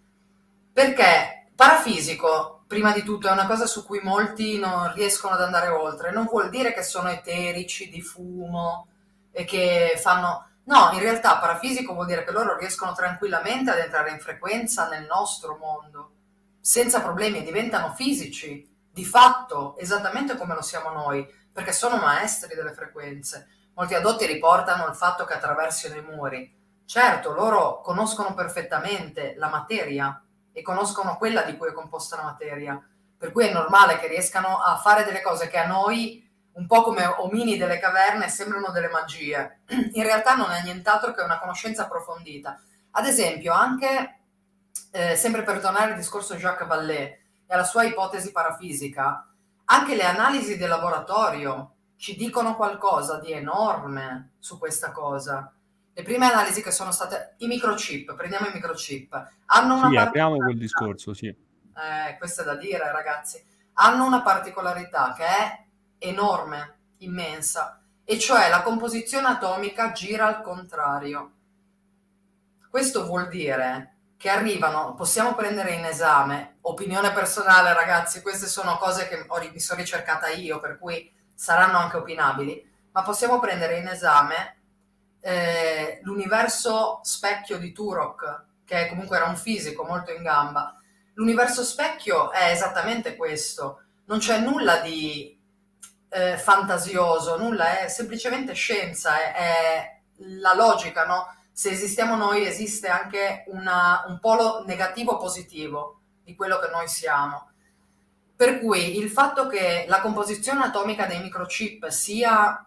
Perché parafisico, prima di tutto, è una cosa su cui molti non riescono ad andare oltre. Non vuol dire che sono eterici, di fumo e che fanno... No, in realtà parafisico vuol dire che loro riescono tranquillamente ad entrare in frequenza nel nostro mondo, senza problemi, e diventano fisici, di fatto, esattamente come lo siamo noi, perché sono maestri delle frequenze. Molti addotti riportano il fatto che attraversino i muri. Certo, loro conoscono perfettamente la materia e conoscono quella di cui è composta la materia, per cui è normale che riescano a fare delle cose che a noi, un po' come omini delle caverne, sembrano delle magie. In realtà non è nient'altro che una conoscenza approfondita. Ad esempio, anche, eh, sempre per tornare al discorso Jacques Vallée e alla sua ipotesi parafisica, anche le analisi del laboratorio ci dicono qualcosa di enorme su questa cosa. Le prime analisi che sono state, i microchip, prendiamo i microchip, hanno una Sì, apriamo quel particolarità. discorso, sì. Eh, questo è da dire, ragazzi. Hanno una particolarità che è enorme, immensa, e cioè la composizione atomica gira al contrario. Questo vuol dire che arrivano, possiamo prendere in esame, opinione personale, ragazzi, queste sono cose che ho, mi sono ricercata io, per cui saranno anche opinabili, ma possiamo prendere in esame eh, l'universo specchio di Turok, che comunque era un fisico molto in gamba. L'universo specchio è esattamente questo, non c'è nulla di eh, fantasioso, nulla, è semplicemente scienza, è, è la logica, no? Se esistiamo noi, esiste anche una, un polo negativo-positivo di quello che noi siamo. Per cui il fatto che la composizione atomica dei microchip sia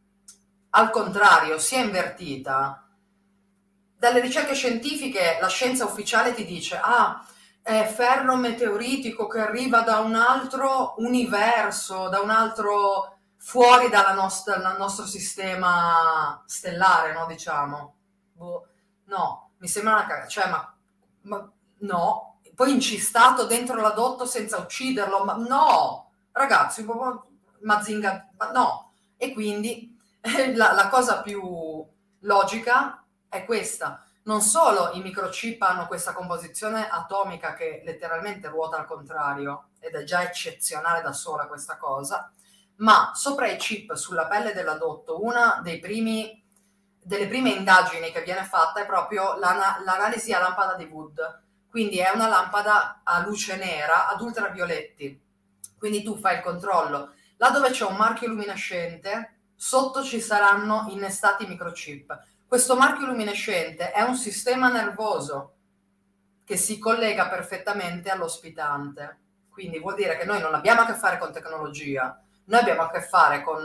al contrario, sia invertita, dalle ricerche scientifiche la scienza ufficiale ti dice ah, è ferro meteoritico che arriva da un altro universo, da un altro fuori dalla nostra, dal nostro sistema stellare, no, diciamo. Boh, no, mi sembra una cagata, cioè, ma, ma no, poi incistato dentro l'adotto senza ucciderlo, ma no, ragazzi, Mazinga, ma no. E quindi la, la cosa più logica è questa. Non solo i microchip hanno questa composizione atomica che letteralmente ruota al contrario, ed è già eccezionale da sola questa cosa, ma sopra i chip sulla pelle dell'adotto, una dei primi, delle prime indagini che viene fatta è proprio l'analisi a lampada di Wood. Quindi è una lampada a luce nera ad ultravioletti. Quindi tu fai il controllo. Là dove c'è un marchio luminescente, sotto ci saranno innestati i microchip. Questo marchio luminescente è un sistema nervoso che si collega perfettamente all'ospitante. Quindi vuol dire che noi non abbiamo a che fare con tecnologia, noi abbiamo a che fare con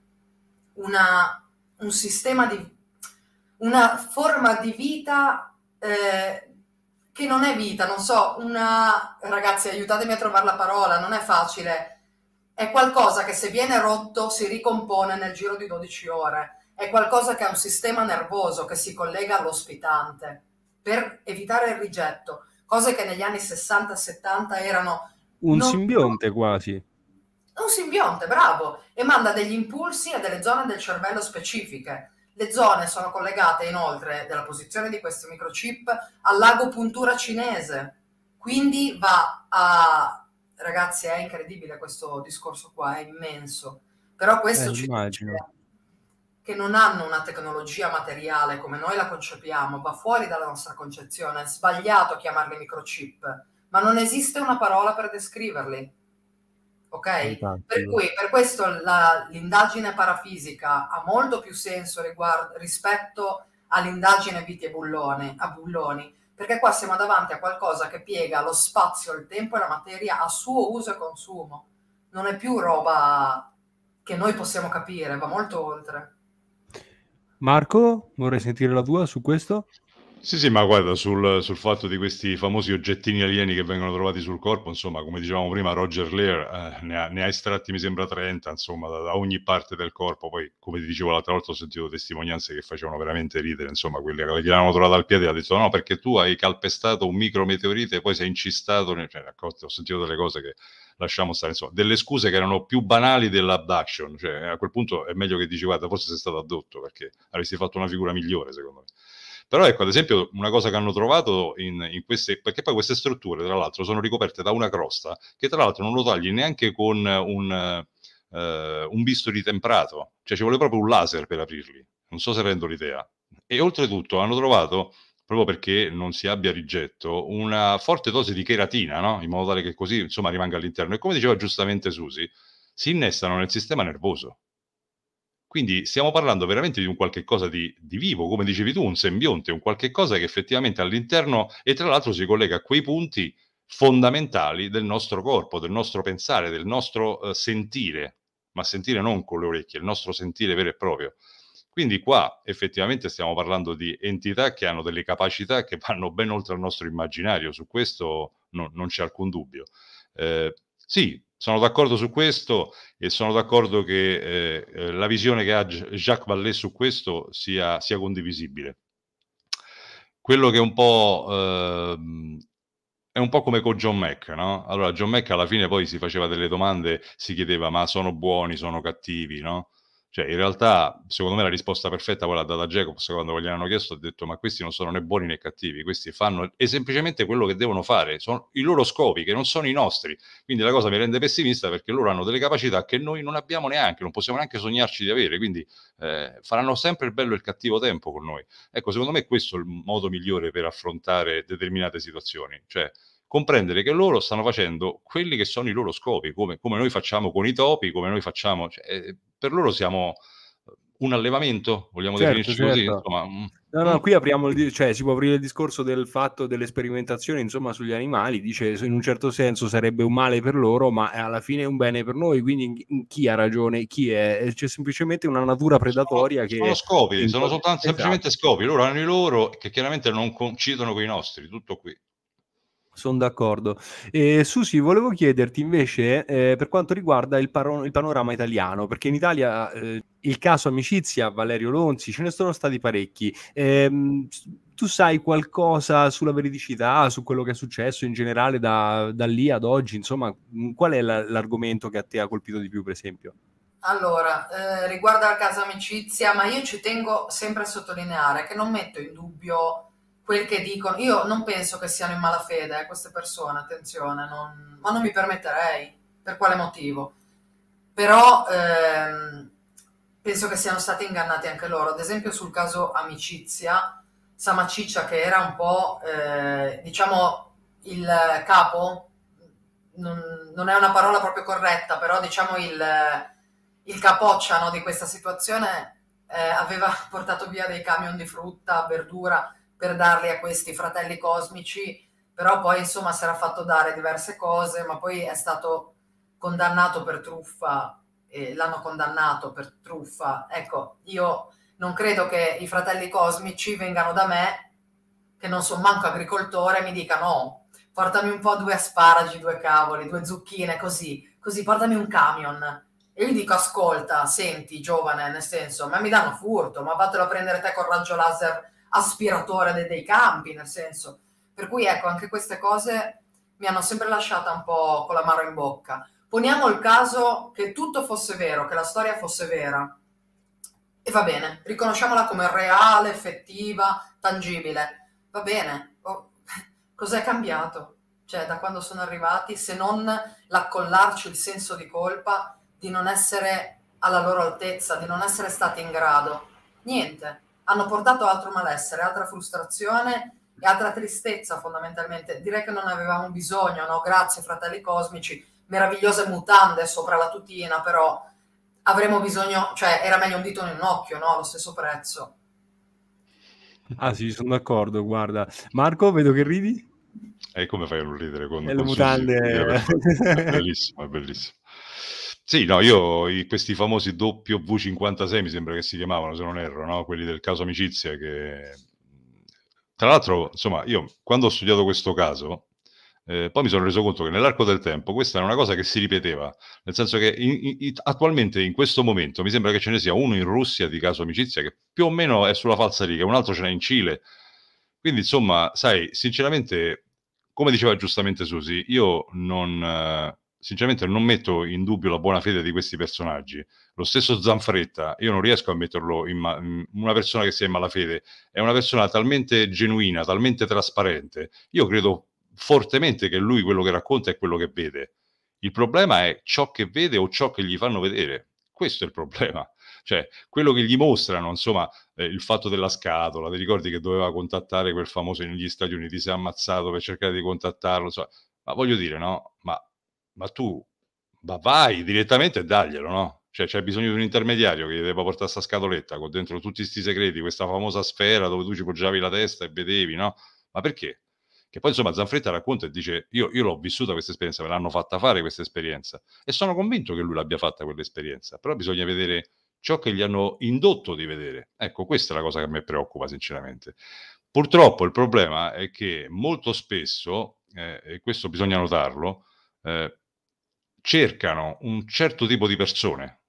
una, un sistema di... una forma di vita eh, che non è vita, non so, una... Ragazzi, aiutatemi a trovare la parola, non è facile. È qualcosa che se viene rotto si ricompone nel giro di dodici ore. È qualcosa che ha un sistema nervoso che si collega all'ospitante per evitare il rigetto, cose che negli anni sessanta settanta erano... Un non... simbionte quasi. Un simbionte, bravo, e manda degli impulsi a delle zone del cervello specifiche. Le zone sono collegate inoltre, della posizione di questi microchip, all'agopuntura cinese. Quindi va a... Ragazzi, è incredibile questo discorso qua, è immenso. Però questo eh, ci immagino. dice che non hanno una tecnologia materiale come noi la concepiamo, va fuori dalla nostra concezione. È sbagliato chiamarli microchip, ma non esiste una parola per descriverli. Ok? Fantastico. Per cui per questo la, l'indagine parafisica ha molto più senso riguardo, rispetto all'indagine Viti e Bulloni, a Bulloni, perché qua siamo davanti a qualcosa che piega lo spazio, il tempo e la materia a suo uso e consumo. Non è più roba che noi possiamo capire, va molto oltre. Marco, vorrei sentire la tua su questo? Sì, sì, ma guarda, sul, sul fatto di questi famosi oggettini alieni che vengono trovati sul corpo, insomma, come dicevamo prima, Roger Lear eh, ne, ha, ne ha estratti, mi sembra, trenta, insomma, da, da ogni parte del corpo. Poi, come ti dicevo l'altra volta, ho sentito testimonianze che facevano veramente ridere, insomma, quelli che l'hanno trovata al piede, ha detto no, perché tu hai calpestato un micrometeorite e poi sei incistato, nel... cioè, ho sentito delle cose che lasciamo stare, insomma, delle scuse che erano più banali dell'abduction, cioè a quel punto è meglio che dici guarda, forse sei stato addotto, perché avresti fatto una figura migliore, secondo me. Però ecco, ad esempio, una cosa che hanno trovato in, in queste, perché poi queste strutture, tra l'altro, sono ricoperte da una crosta che tra l'altro non lo tagli neanche con un, eh, un bisturi temprato, cioè ci vuole proprio un laser per aprirli, non so se rendo l'idea. E oltretutto hanno trovato, proprio perché non si abbia rigetto, una forte dose di cheratina, no? In modo tale che così, insomma, rimanga all'interno. E come diceva giustamente Susi, si innestano nel sistema nervoso. Quindi stiamo parlando veramente di un qualche cosa di, di vivo, come dicevi tu, un sembionte, un qualche cosa che effettivamente all'interno, e tra l'altro si collega a quei punti fondamentali del nostro corpo, del nostro pensare, del nostro uh, sentire, ma sentire non con le orecchie, il nostro sentire vero e proprio. Quindi qua effettivamente stiamo parlando di entità che hanno delle capacità che vanno ben oltre il nostro immaginario, su questo no, non c'è alcun dubbio. Eh, sì, sono d'accordo su questo e sono d'accordo che eh, la visione che ha Jacques Vallée su questo sia, sia condivisibile. Quello che è un po'... Ehm, è un po' come con John Mack, no? Allora, John Mack alla fine poi si faceva delle domande, si chiedeva ma sono buoni, sono cattivi, no? Cioè, in realtà, secondo me la risposta perfetta quella data da Jacobs quando gliel'hanno chiesto, ha detto ma questi non sono né buoni né cattivi, questi fanno è semplicemente quello che devono fare, sono i loro scopi, che non sono i nostri. Quindi la cosa mi rende pessimista perché loro hanno delle capacità che noi non abbiamo neanche, non possiamo neanche sognarci di avere, quindi eh, faranno sempre il bello e il cattivo tempo con noi. Ecco, secondo me questo è il modo migliore per affrontare determinate situazioni, cioè comprendere che loro stanno facendo quelli che sono i loro scopi, come, come noi facciamo con i topi, come noi facciamo, cioè, per loro siamo un allevamento, vogliamo Certo, definirci così, certo. insomma. Mm, No, mm. no, qui apriamo il, cioè si può aprire il discorso del fatto delle sperimentazioni, insomma, sugli animali, dice in un certo senso sarebbe un male per loro, ma alla fine è un bene per noi, quindi chi ha ragione, chi è? C'è semplicemente una natura Sono, predatoria sono che... scopi, in sono qual- soltanto semplicemente Esatto. scopi, loro hanno i loro che chiaramente non coincidono con i nostri, tutto qui. Sono d'accordo. E Susi, volevo chiederti invece eh, per quanto riguarda il, paro- il panorama italiano, perché in Italia eh, il caso Amicizia, Valerio Lonzi, ce ne sono stati parecchi. Ehm, s- tu sai qualcosa sulla veridicità, su quello che è successo in generale da, da lì ad oggi? Insomma, mh, qual è la- l'argomento che a te ha colpito di più, per esempio? Allora, eh, riguardo al caso Amicizia, ma io ci tengo sempre a sottolineare che non metto in dubbio quel che dicono. Io non penso che siano in malafede, eh, queste persone, attenzione, non- ma non mi permetterei. Per quale motivo? Però ehm, penso che siano stati ingannati anche loro. Ad esempio sul caso Amicizia, Samaciccia che era un po', eh, diciamo, il capo, non, non è una parola proprio corretta, però diciamo il, il capoccia, no, di questa situazione, eh, aveva portato via dei camion di frutta, verdura per darli a questi fratelli cosmici, però poi insomma si era fatto dare diverse cose, ma poi è stato condannato per truffa e l'hanno condannato per truffa. Ecco, io non credo che i fratelli cosmici vengano da me, che non sono manco agricoltore, e mi dicano oh, portami un po' due asparagi, due cavoli, due zucchine, così, così, portami un camion. E io gli dico, ascolta, senti, giovane, nel senso, ma mi danno furto, ma vattelo a prendere te col raggio laser aspiratore dei, dei campi, nel senso. Per cui, ecco, anche queste cose mi hanno sempre lasciata un po' con l'amaro in bocca. Poniamo il caso che tutto fosse vero, che la storia fosse vera, e va bene, riconosciamola come reale, effettiva, tangibile. Va bene, oh, cos'è cambiato? Cioè, da quando sono arrivati, se non l'accollarci il senso di colpa di non essere alla loro altezza, di non essere stati in grado. Niente, hanno portato altro malessere, altra frustrazione e altra tristezza fondamentalmente. Direi che non avevamo bisogno, no? Grazie fratelli cosmici, meravigliose mutande sopra la tutina, però avremmo bisogno, cioè era meglio un dito in un occhio, no? Allo stesso prezzo. Ah sì, sono d'accordo, guarda. Marco, vedo che ridi. E come fai a non ridere con, E le con Susi? Dire mutande... per forza. È bellissimo, è bellissimo. Sì, no, io i- questi famosi doppio vu cinquantasei mi sembra che si chiamavano, se non erro, no? Quelli del caso Amicizia che Tra l'altro, insomma, io quando ho studiato questo caso, eh, poi mi sono reso conto che nell'arco del tempo questa era una cosa che si ripeteva, nel senso che in, in, attualmente in questo momento mi sembra che ce ne sia uno in Russia di caso amicizia che più o meno è sulla falsariga, un altro ce n'è in Cile. Quindi, insomma, sai, sinceramente, come diceva giustamente Susi, io non, eh, sinceramente non metto in dubbio la buona fede di questi personaggi. Lo stesso Zanfretta, io non riesco a metterlo in, ma- in una persona che sia in malafede, è una persona talmente genuina, talmente trasparente. Io credo fortemente che lui quello che racconta è quello che vede. Il problema è ciò che vede o ciò che gli fanno vedere. Questo è il problema. Cioè, quello che gli mostrano, insomma, eh, il fatto della scatola, ti ricordi che doveva contattare quel famoso negli Stati Uniti, si è ammazzato per cercare di contattarlo, insomma, ma voglio dire, no? Ma, ma tu, ma vai direttamente e daglielo, no? Cioè, c'è bisogno di un intermediario che gli debba portare questa scatoletta con dentro tutti questi segreti, questa famosa sfera dove tu ci poggiavi la testa e vedevi, no? Ma perché? Che poi insomma Zanfretta racconta e dice io, io l'ho vissuta questa esperienza, me l'hanno fatta fare questa esperienza e sono convinto che lui l'abbia fatta quell'esperienza, però bisogna vedere ciò che gli hanno indotto di vedere. Ecco, questa è la cosa che a me preoccupa sinceramente. Purtroppo il problema è che molto spesso, eh, e questo bisogna notarlo, eh, cercano un certo tipo di persone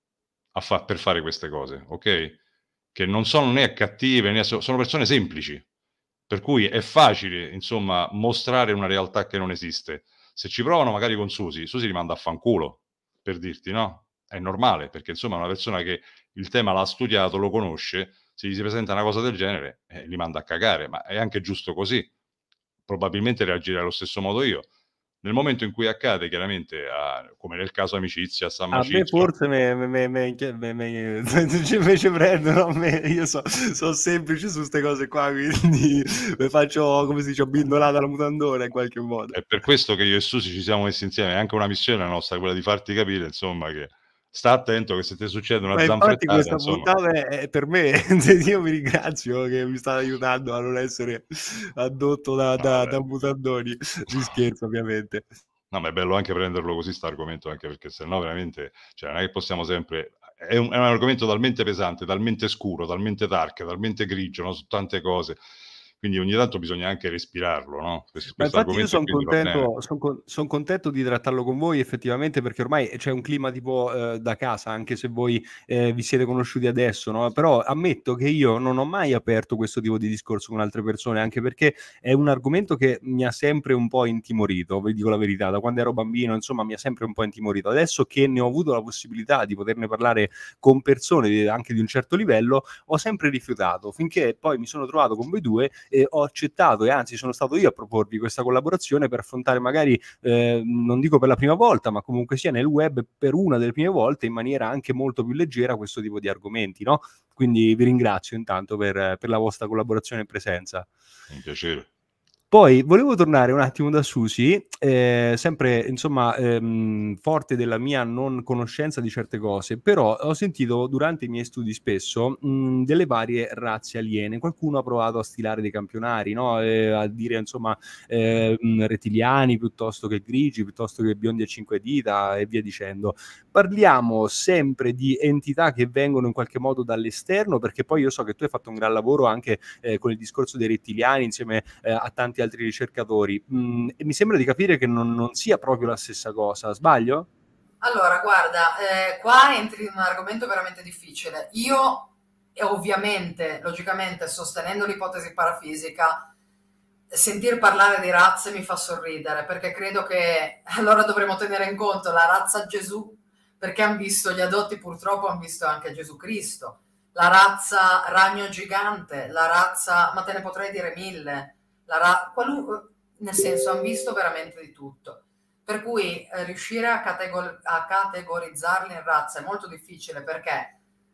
a fa- per fare queste cose, ok? Che non sono né cattive né sono persone semplici, per cui è facile, insomma, mostrare una realtà che non esiste. Se ci provano magari con Susi, Susi li manda a fanculo, per dirti, no? È normale, perché insomma una persona che il tema l'ha studiato, lo conosce, se gli si presenta una cosa del genere, eh, li manda a cagare, ma è anche giusto così. Probabilmente reagirei allo stesso modo io. Nel momento in cui accade, chiaramente, a, come nel caso amicizia, a San A me Maciccio, forse me, me, me, me, me, me- invece prendono a me, io so, so semplice su queste cose qua, quindi mi faccio, come si dice, abbindolata la mutandora in qualche modo. è per questo che io e Susi ci siamo messi insieme, è anche una missione nostra, quella di farti capire, insomma, che sta attento che se ti succede una Ma infatti zanfrettata, questa insomma, puntata è, è per me, io mi ringrazio che mi state aiutando a non essere addotto da, no, da, vabbè. da mutandoni, si scherza ovviamente. No, ma è bello anche prenderlo così sta argomento, anche perché se no veramente, cioè non è che possiamo sempre è un, è un argomento talmente pesante, talmente scuro, talmente dark, talmente grigio, no? Su tante cose. Quindi ogni tanto bisogna anche respirarlo, no? Questo, Ma questo infatti io argomento e sono quindi va bene. contento, son con- son contento di trattarlo con voi effettivamente perché ormai c'è un clima tipo eh, da casa, anche se voi eh, vi siete conosciuti adesso, no? Però ammetto che io non ho mai aperto questo tipo di discorso con altre persone, anche perché è un argomento che mi ha sempre un po' intimorito, vi dico la verità, da quando ero bambino, insomma, mi ha sempre un po' intimorito. Adesso che ne ho avuto la possibilità di poterne parlare con persone di- anche di un certo livello, ho sempre rifiutato, finché poi mi sono trovato con voi due e ho accettato e anzi sono stato io a proporvi questa collaborazione per affrontare magari, eh, non dico per la prima volta, ma comunque sia nel web per una delle prime volte in maniera anche molto più leggera questo tipo di argomenti, no? Quindi vi ringrazio intanto per, per la vostra collaborazione e presenza. Un piacere. Poi volevo tornare un attimo da Susi, eh, sempre insomma ehm, forte della mia non conoscenza di certe cose, però ho sentito durante i miei studi spesso mh, delle varie razze aliene. Qualcuno ha provato a stilare dei campionari, no? Eh, a dire insomma eh, mh, rettiliani piuttosto che grigi, piuttosto che biondi a cinque dita e via dicendo. Parliamo sempre di entità che vengono in qualche modo dall'esterno, perché poi io so che tu hai fatto un gran lavoro anche eh, con il discorso dei rettiliani insieme eh, a tanti altri ricercatori. Mm, e mi sembra di capire che non, non sia proprio la stessa cosa, sbaglio? Allora, guarda, eh, qua entri in un argomento veramente difficile. Io, e ovviamente, logicamente, sostenendo l'ipotesi parafisica, sentir parlare di razze mi fa sorridere, perché credo che allora dovremmo tenere in conto la razza Gesù, perché hanno visto gli adotti, purtroppo hanno visto anche Gesù Cristo, la razza ragno gigante, la razza, ma te ne potrei dire mille, la ra- qualunque, nel senso, hanno visto veramente di tutto. Per cui eh, riuscire a, categor- a categorizzarli in razza è molto difficile perché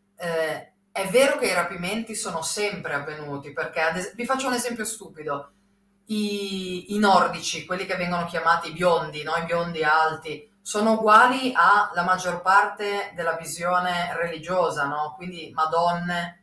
eh, è vero che i rapimenti sono sempre avvenuti, perché ad es- vi faccio un esempio stupido. I, i nordici, quelli che vengono chiamati biondi, no? I biondi alti, sono uguali alla maggior parte della visione religiosa, no? Quindi madonne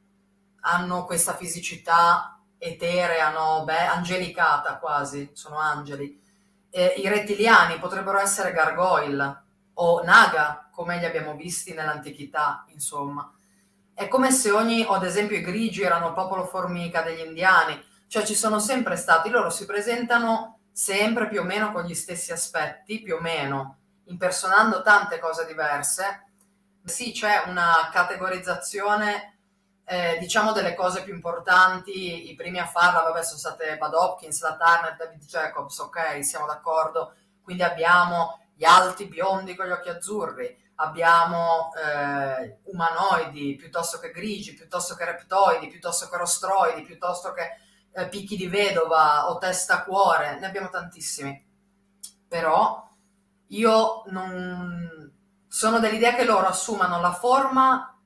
hanno questa fisicità eterea, no? Beh, angelicata quasi, sono angeli. Eh, I rettiliani potrebbero essere gargoyle o naga, come li abbiamo visti nell'antichità, insomma. È come se ogni, o ad esempio i grigi erano il popolo formica degli indiani. Cioè ci sono sempre stati, loro si presentano sempre più o meno con gli stessi aspetti, più o meno, impersonando tante cose diverse. Sì, c'è una categorizzazione, eh, diciamo, delle cose più importanti. I primi a farla, vabbè, sono state Bud Hopkins, la Turner, David Jacobs, ok, siamo d'accordo. Quindi abbiamo gli alti biondi con gli occhi azzurri, abbiamo eh, umanoidi piuttosto che grigi, piuttosto che reptoidi, piuttosto che rostroidi, piuttosto che eh, picchi di vedova o testa cuore, ne abbiamo tantissimi. Però io non sono dell'idea che loro assumano la forma.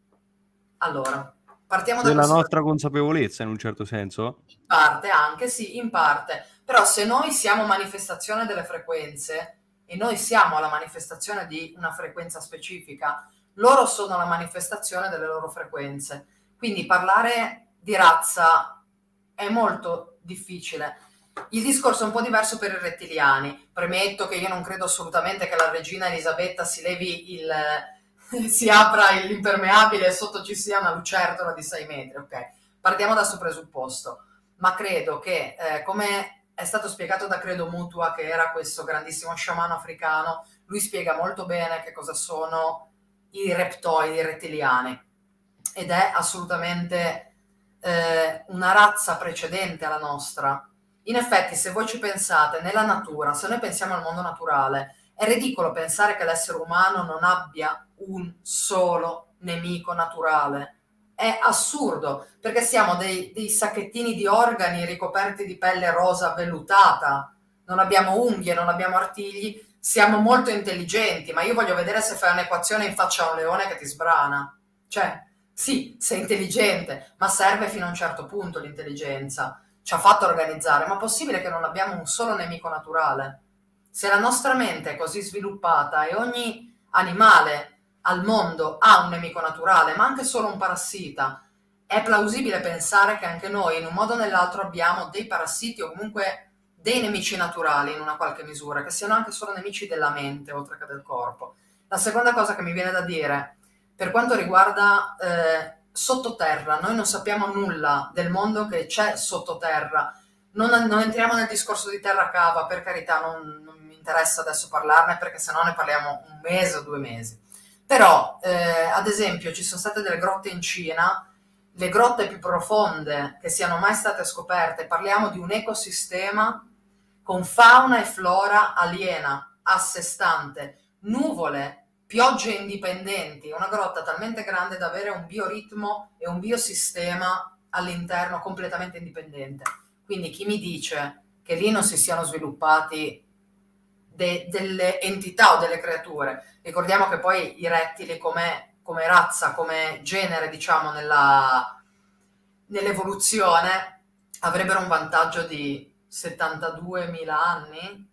Allora, partiamo da della questo. nostra consapevolezza in un certo senso? In parte anche, sì, in parte. Però se noi siamo manifestazione delle frequenze e noi siamo la manifestazione di una frequenza specifica, loro sono la manifestazione delle loro frequenze. Quindi parlare di razza è molto difficile. Il discorso è un po' diverso per i rettiliani. Premetto che io non credo assolutamente che la regina Elisabetta si levi il... si apra l'impermeabile e sotto ci sia una lucertola di sei metri, ok? Partiamo da questo presupposto. Ma credo che, eh, come è stato spiegato da Credo Mutua, che era questo grandissimo sciamano africano, lui spiega molto bene che cosa sono i reptoidi, i rettiliani, ed è assolutamente eh, una razza precedente alla nostra. In effetti, se voi ci pensate, nella natura, se noi pensiamo al mondo naturale, è ridicolo pensare che l'essere umano non abbia un solo nemico naturale. È assurdo, perché siamo dei, dei sacchettini di organi ricoperti di pelle rosa vellutata, non abbiamo unghie, non abbiamo artigli, siamo molto intelligenti, ma io voglio vedere se fai un'equazione in faccia a un leone che ti sbrana. Cioè, sì, sei intelligente, ma serve fino a un certo punto l'intelligenza. Ci ha fatto organizzare, ma è possibile che non abbiamo un solo nemico naturale? Se la nostra mente è così sviluppata e ogni animale al mondo ha un nemico naturale, ma anche solo un parassita, è plausibile pensare che anche noi in un modo o nell'altro abbiamo dei parassiti o comunque dei nemici naturali in una qualche misura, che siano anche solo nemici della mente oltre che del corpo. La seconda cosa che mi viene da dire, per quanto riguarda eh, sottoterra, noi non sappiamo nulla del mondo che c'è sottoterra. Non, non entriamo nel discorso di terra cava, per carità, non, non mi interessa adesso parlarne perché sennò ne parliamo un mese o due mesi. Però, eh, ad esempio, ci sono state delle grotte in Cina, le grotte più profonde che siano mai state scoperte, parliamo di un ecosistema con fauna e flora aliena, a sé stante, nuvole, piogge indipendenti, una grotta talmente grande da avere un bioritmo e un biosistema all'interno completamente indipendente. Quindi chi mi dice che lì non si siano sviluppati de- delle entità o delle creature, ricordiamo che poi i rettili come, come razza, come genere, diciamo, nella, nell'evoluzione, avrebbero un vantaggio di settantaduemila anni?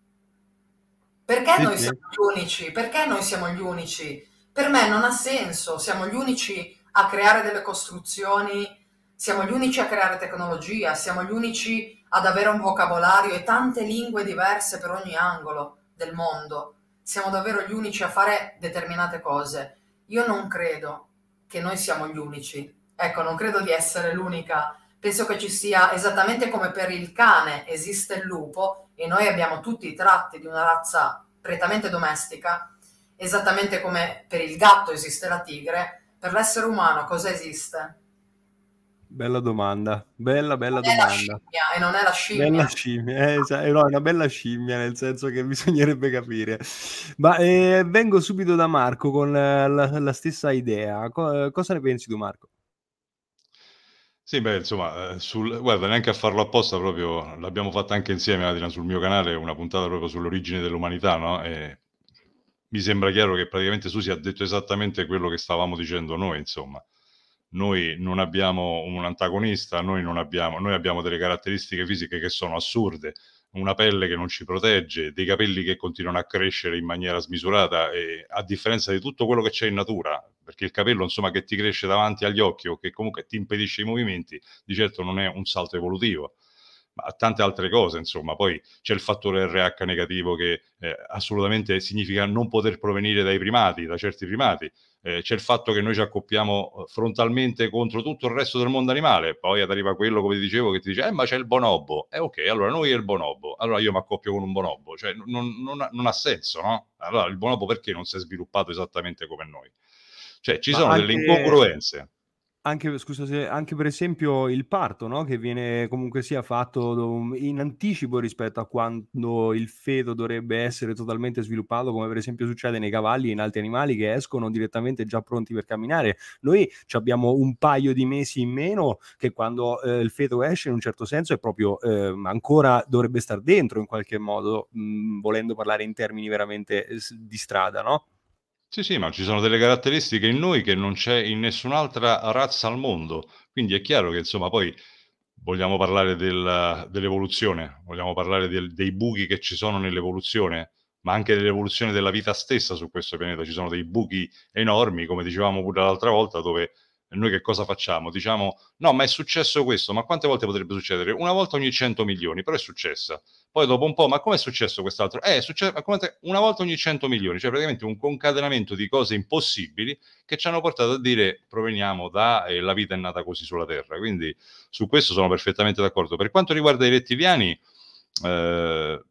Perché Sì, noi sì. siamo gli unici? Perché noi siamo gli unici? Per me non ha senso, siamo gli unici a creare delle costruzioni, siamo gli unici a creare tecnologia, siamo gli unici ad avere un vocabolario e tante lingue diverse per ogni angolo del mondo. Siamo davvero gli unici a fare determinate cose. Io non credo che noi siamo gli unici. Ecco, non credo di essere l'unica. Penso che ci sia, esattamente come per il cane esiste il lupo e noi abbiamo tutti i tratti di una razza prettamente domestica, esattamente come per il gatto esiste la tigre, per l'essere umano cosa esiste? Bella domanda, bella bella Non è la domanda. scimmia, e non è la scimmia. Bella scimmia, eh, esa- eh, no, è una bella scimmia, nel senso che bisognerebbe capire. Ma eh, vengo subito da Marco con eh, la, la stessa idea. Co- eh, cosa ne pensi tu, Marco? Sì, beh, insomma, eh, sul, guarda, neanche a farlo apposta, proprio l'abbiamo fatta anche insieme, Adrian, sul mio canale, una puntata proprio sull'origine dell'umanità, no? E mi sembra chiaro che praticamente Susi ha detto esattamente quello che stavamo dicendo noi, insomma. Noi non abbiamo un antagonista, noi non abbiamo, noi abbiamo delle caratteristiche fisiche che sono assurde, una pelle che non ci protegge, dei capelli che continuano a crescere in maniera smisurata, e a differenza di tutto quello che c'è in natura, perché il capello, insomma, che ti cresce davanti agli occhi o che comunque ti impedisce i movimenti, di certo non è un salto evolutivo, ma tante altre cose, insomma. Poi c'è il fattore R H negativo che eh, assolutamente significa non poter provenire dai primati, da certi primati. eh, c'è il fatto che noi ci accoppiamo frontalmente contro tutto il resto del mondo animale, poi arriva quello, come dicevo, che ti dice, eh ma c'è il bonobo, eh ok, allora noi è il bonobo, allora io mi accoppio con un bonobo, cioè non, non, ha, non ha senso, no? Allora il bonobo perché non si è sviluppato esattamente come noi? Cioè ci Ma sono anche... delle incongruenze. Anche, scusa, se, anche per esempio il parto, no? Che viene comunque sia fatto do- in anticipo rispetto a quando il feto dovrebbe essere totalmente sviluppato, come per esempio succede nei cavalli e in altri animali che escono direttamente già pronti per camminare. Noi ci abbiamo un paio di mesi in meno che quando eh, il feto esce, in un certo senso è proprio eh, ancora dovrebbe star dentro in qualche modo, mh, volendo parlare in termini veramente eh, di strada, no? Sì, sì, ma ci sono delle caratteristiche in noi che non c'è in nessun'altra razza al mondo. Quindi è chiaro che, insomma, poi vogliamo parlare del, dell'evoluzione, vogliamo parlare del, dei buchi che ci sono nell'evoluzione, ma anche dell'evoluzione della vita stessa su questo pianeta. Ci sono dei buchi enormi, come dicevamo pure l'altra volta, dove noi che cosa facciamo? Diciamo, no, ma è successo questo, ma quante volte potrebbe succedere? Una volta ogni cento milioni, però è successa. Poi dopo un po', ma come è successo quest'altro? Eh, è successo una volta ogni cento milioni, cioè praticamente un concatenamento di cose impossibili che ci hanno portato a dire proveniamo da e la vita è nata così sulla Terra. Quindi su questo sono perfettamente d'accordo. Per quanto riguarda i rettiliani, eh,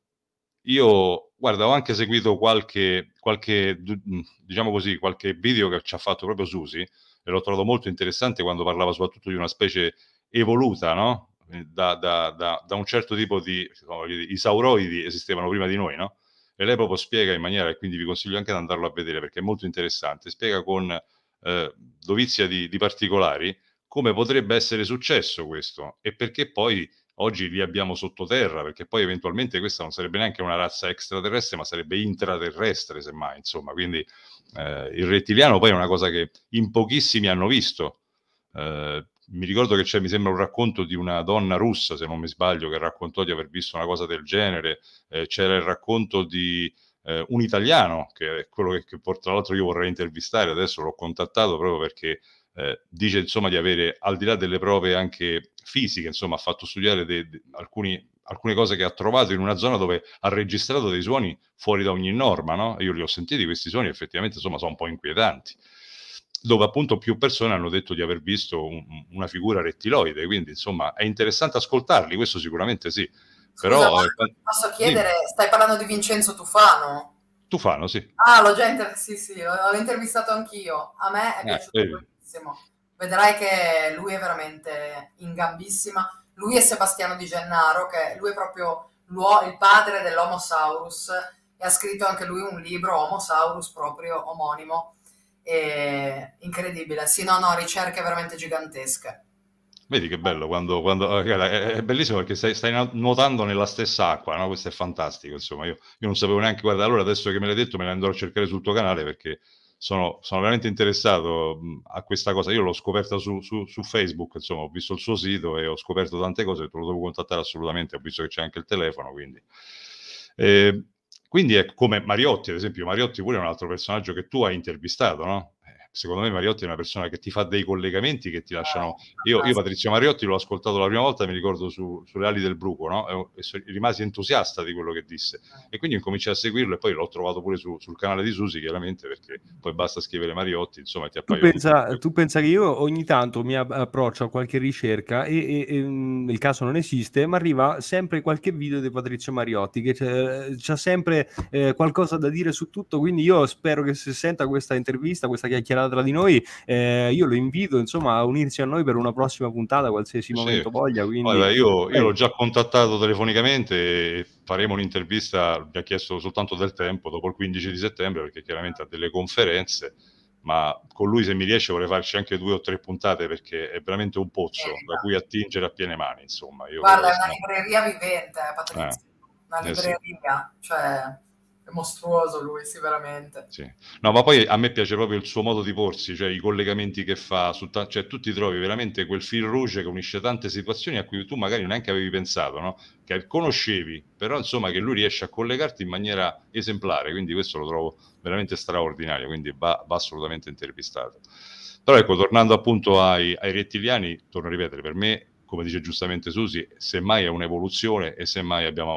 io, guarda, ho anche seguito qualche, qualche, diciamo così, qualche video che ci ha fatto proprio Susi, e l'ho trovato molto interessante quando parlava soprattutto di una specie evoluta, no? Da, da, da, da un certo tipo di, insomma, i sauroidi esistevano prima di noi, no? E lei proprio spiega in maniera, e quindi vi consiglio anche di andarlo a vedere perché è molto interessante, spiega con eh, dovizia di, di particolari come potrebbe essere successo questo e perché poi oggi li abbiamo sottoterra, perché poi eventualmente questa non sarebbe neanche una razza extraterrestre, ma sarebbe intraterrestre, semmai, insomma, quindi eh, il rettiliano poi è una cosa che in pochissimi hanno visto. Eh, mi ricordo che c'è, mi sembra, un racconto di una donna russa, se non mi sbaglio, che raccontò di aver visto una cosa del genere. Eh, c'era il racconto di eh, un italiano, che è quello che, che tra l'altro io vorrei intervistare, adesso l'ho contattato proprio perché eh, dice insomma di avere, al di là delle prove anche fisiche, insomma ha fatto studiare de, de, alcuni, alcune cose che ha trovato in una zona dove ha registrato dei suoni fuori da ogni norma, no? Io li ho sentiti questi suoni, effettivamente insomma sono un po' inquietanti, dove appunto più persone hanno detto di aver visto un, una figura rettiloide, quindi insomma è interessante ascoltarli, questo sicuramente sì. Scusa, però eh, posso chiedere, sì. Stai parlando di Vincenzo Tufano? Tufano, sì. Ah, l'ho già inter- sì, sì, l'ho intervistato anch'io. A me è eh, piaciuto eh. moltissimo. Vedrai che lui è veramente in gambissima. Lui e Sebastiano Di Gennaro, che lui è proprio il padre dell'Homo Saurus, e ha scritto anche lui un libro, Homo Saurus, proprio omonimo. E... incredibile. Sì, no, no, ricerche veramente gigantesche. Vedi che bello, quando, quando è bellissimo perché stai, stai nuotando nella stessa acqua, no? Questo è fantastico, insomma, io, io non sapevo neanche, guarda, allora adesso che me l'hai detto me ne andrò a cercare sul tuo canale perché sono, sono veramente interessato a questa cosa, io l'ho scoperta su, su, su Facebook, insomma, ho visto il suo sito e ho scoperto tante cose, te lo devo contattare assolutamente, ho visto che c'è anche il telefono, quindi... Eh, quindi è come Mariotti, ad esempio, Mariotti pure è un altro personaggio che tu hai intervistato, no? Secondo me Mariotti è una persona che ti fa dei collegamenti che ti lasciano... Io, io Patrizio Mariotti l'ho ascoltato la prima volta, mi ricordo, su, sulle ali del bruco, no? E, e rimasi entusiasta di quello che disse. E quindi incominciai a seguirlo e poi l'ho trovato pure su, sul canale di Susi, chiaramente, perché poi basta scrivere Mariotti, insomma, ti appaiono... Tu pensa, tu pensa che io ogni tanto mi approccio a qualche ricerca e, e, e il caso non esiste, ma arriva sempre qualche video di Patrizio Mariotti che c'ha sempre eh, qualcosa da dire su tutto, quindi io spero che se senta questa intervista, questa chiacchierata tra di noi, eh, io lo invito insomma a unirsi a noi per una prossima puntata qualsiasi sì. momento voglia, quindi Vabbè, io, io l'ho già contattato telefonicamente e faremo un'intervista, mi ha chiesto soltanto del tempo dopo il quindici di settembre perché chiaramente ha delle conferenze, ma con lui se mi riesce vorrei farci anche due o tre puntate perché è veramente un pozzo eh, da cui attingere a piene mani, insomma. Io guarda, è una sono... libreria vivente, Patrizio, eh, una libreria, eh sì. cioè è mostruoso lui, sì, veramente. Sì. No, ma poi a me piace proprio il suo modo di porsi, cioè i collegamenti che fa, su ta- cioè tu ti trovi veramente quel fil rouge che unisce tante situazioni a cui tu magari neanche avevi pensato, no? Che conoscevi, però insomma che lui riesce a collegarti in maniera esemplare, quindi questo lo trovo veramente straordinario, quindi va, va assolutamente intervistato. Però ecco, tornando appunto ai, ai rettiliani, torno a ripetere, per me, come dice giustamente Susi, semmai è un'evoluzione e semmai abbiamo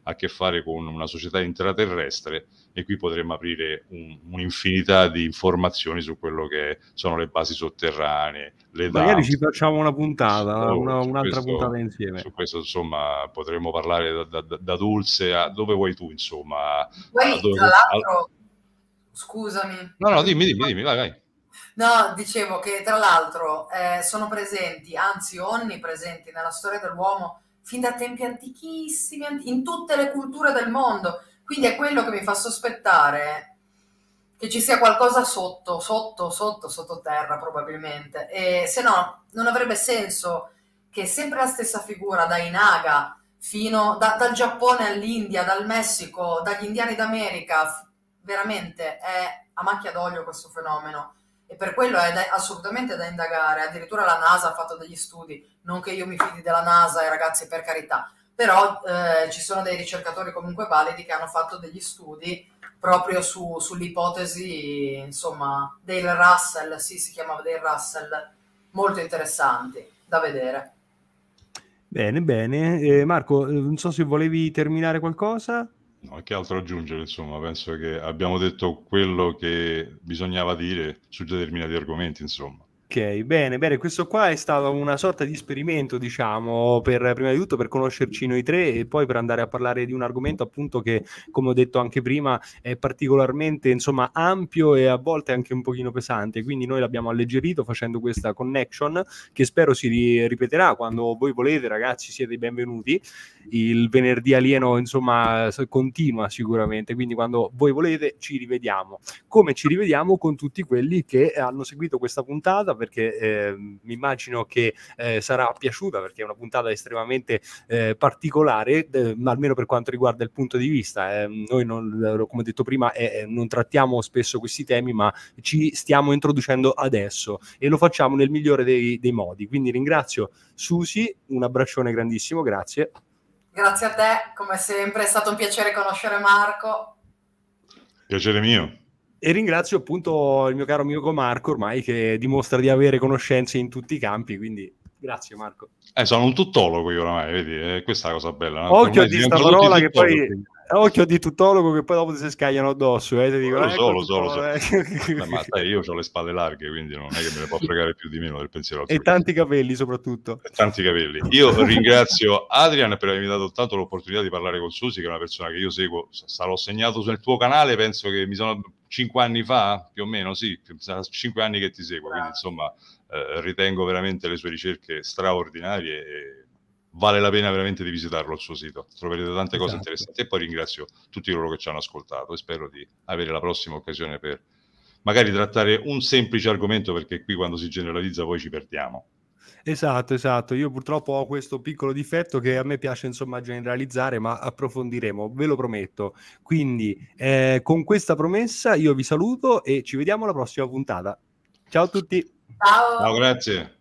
a che fare con una società intraterrestre, e qui potremmo aprire un, un'infinità di informazioni su quello che sono le basi sotterranee, le Magari dumps. ci facciamo una puntata, Oh, una, su un'altra questo, puntata insieme. su questo insomma potremmo parlare da, da, da Dulce a dove vuoi tu, insomma. Poi, a dove, tra l'altro, a... scusami. No, no, dimmi, dimmi, dimmi, vai, vai. No, dicevo che tra l'altro eh, sono presenti, anzi onnipresenti nella storia dell'uomo fin da tempi antichissimi, in tutte le culture del mondo. Quindi è quello che mi fa sospettare che ci sia qualcosa sotto, sotto, sotto, sottoterra probabilmente. E se no, non avrebbe senso che sempre la stessa figura, da Inaga fino da, dal Giappone all'India, dal Messico, dagli indiani d'America, veramente è a macchia d'olio questo fenomeno. E per quello è da, assolutamente da indagare. Addirittura la NASA ha fatto degli studi, non che io mi fidi della NASA, e ragazzi, per carità, però eh, ci sono dei ricercatori comunque validi che hanno fatto degli studi proprio su, sull'ipotesi, insomma, Dale Russell, sì, si chiamava Dale Russell, molto interessanti da vedere. Bene, bene. Eh, Marco, non so se volevi terminare qualcosa. No, che altro aggiungere, insomma, penso che abbiamo detto quello che bisognava dire su determinati argomenti, insomma. Ok, bene, bene, questo qua è stato una sorta di esperimento, diciamo, per prima di tutto per conoscerci noi tre e poi per andare a parlare di un argomento appunto che, come ho detto anche prima, è particolarmente, insomma, ampio e a volte anche un pochino pesante, quindi noi l'abbiamo alleggerito facendo questa connection che spero si ri- ripeterà quando voi volete, ragazzi, siete i benvenuti. Il venerdì alieno, insomma, continua sicuramente, quindi quando voi volete ci rivediamo. Come ci rivediamo con tutti quelli che hanno seguito questa puntata, perché eh, mi immagino che eh, sarà piaciuta, perché è una puntata estremamente eh, particolare, eh, almeno per quanto riguarda il punto di vista. Eh, noi, non, come ho detto prima, eh, non trattiamo spesso questi temi, ma ci stiamo introducendo adesso e lo facciamo nel migliore dei, dei modi. Quindi ringrazio Susi, un abbraccione grandissimo, grazie. Grazie a te, come sempre, è stato un piacere conoscere Marco. Piacere mio. E ringrazio appunto il mio caro amico Marco, ormai, che dimostra di avere conoscenze in tutti i campi, quindi grazie Marco. Eh, sono un tuttologo io oramai, vedi, eh, questa è la cosa bella. No? Occhio Ormai di sta parola che poi... Occhio di tuttologo che poi dopo ti si scagliano addosso, eh, ti dico, lo eh, so, lo so, lo so. Eh. Ma sai, io ho le spalle larghe, quindi non è che me ne può fregare più di meno del pensiero altrui. E tanti capelli soprattutto. E tanti capelli. Io ringrazio Adrian per avermi dato tanto l'opportunità di parlare con Susi, che è una persona che io seguo, sarò segnato sul tuo canale, penso che mi sono cinque anni fa, più o meno, sì, cinque anni che ti seguo, quindi insomma eh, ritengo veramente le sue ricerche straordinarie e vale la pena veramente di visitarlo il suo sito, troverete tante esatto. cose interessanti. E poi ringrazio tutti loro che ci hanno ascoltato e spero di avere la prossima occasione per magari trattare un semplice argomento, perché qui quando si generalizza poi ci perdiamo. Esatto, esatto. Io purtroppo ho questo piccolo difetto che a me piace insomma generalizzare, ma approfondiremo, ve lo prometto. Quindi eh, con questa promessa io vi saluto e ci vediamo alla prossima puntata. Ciao a tutti. Ciao. Ciao, grazie.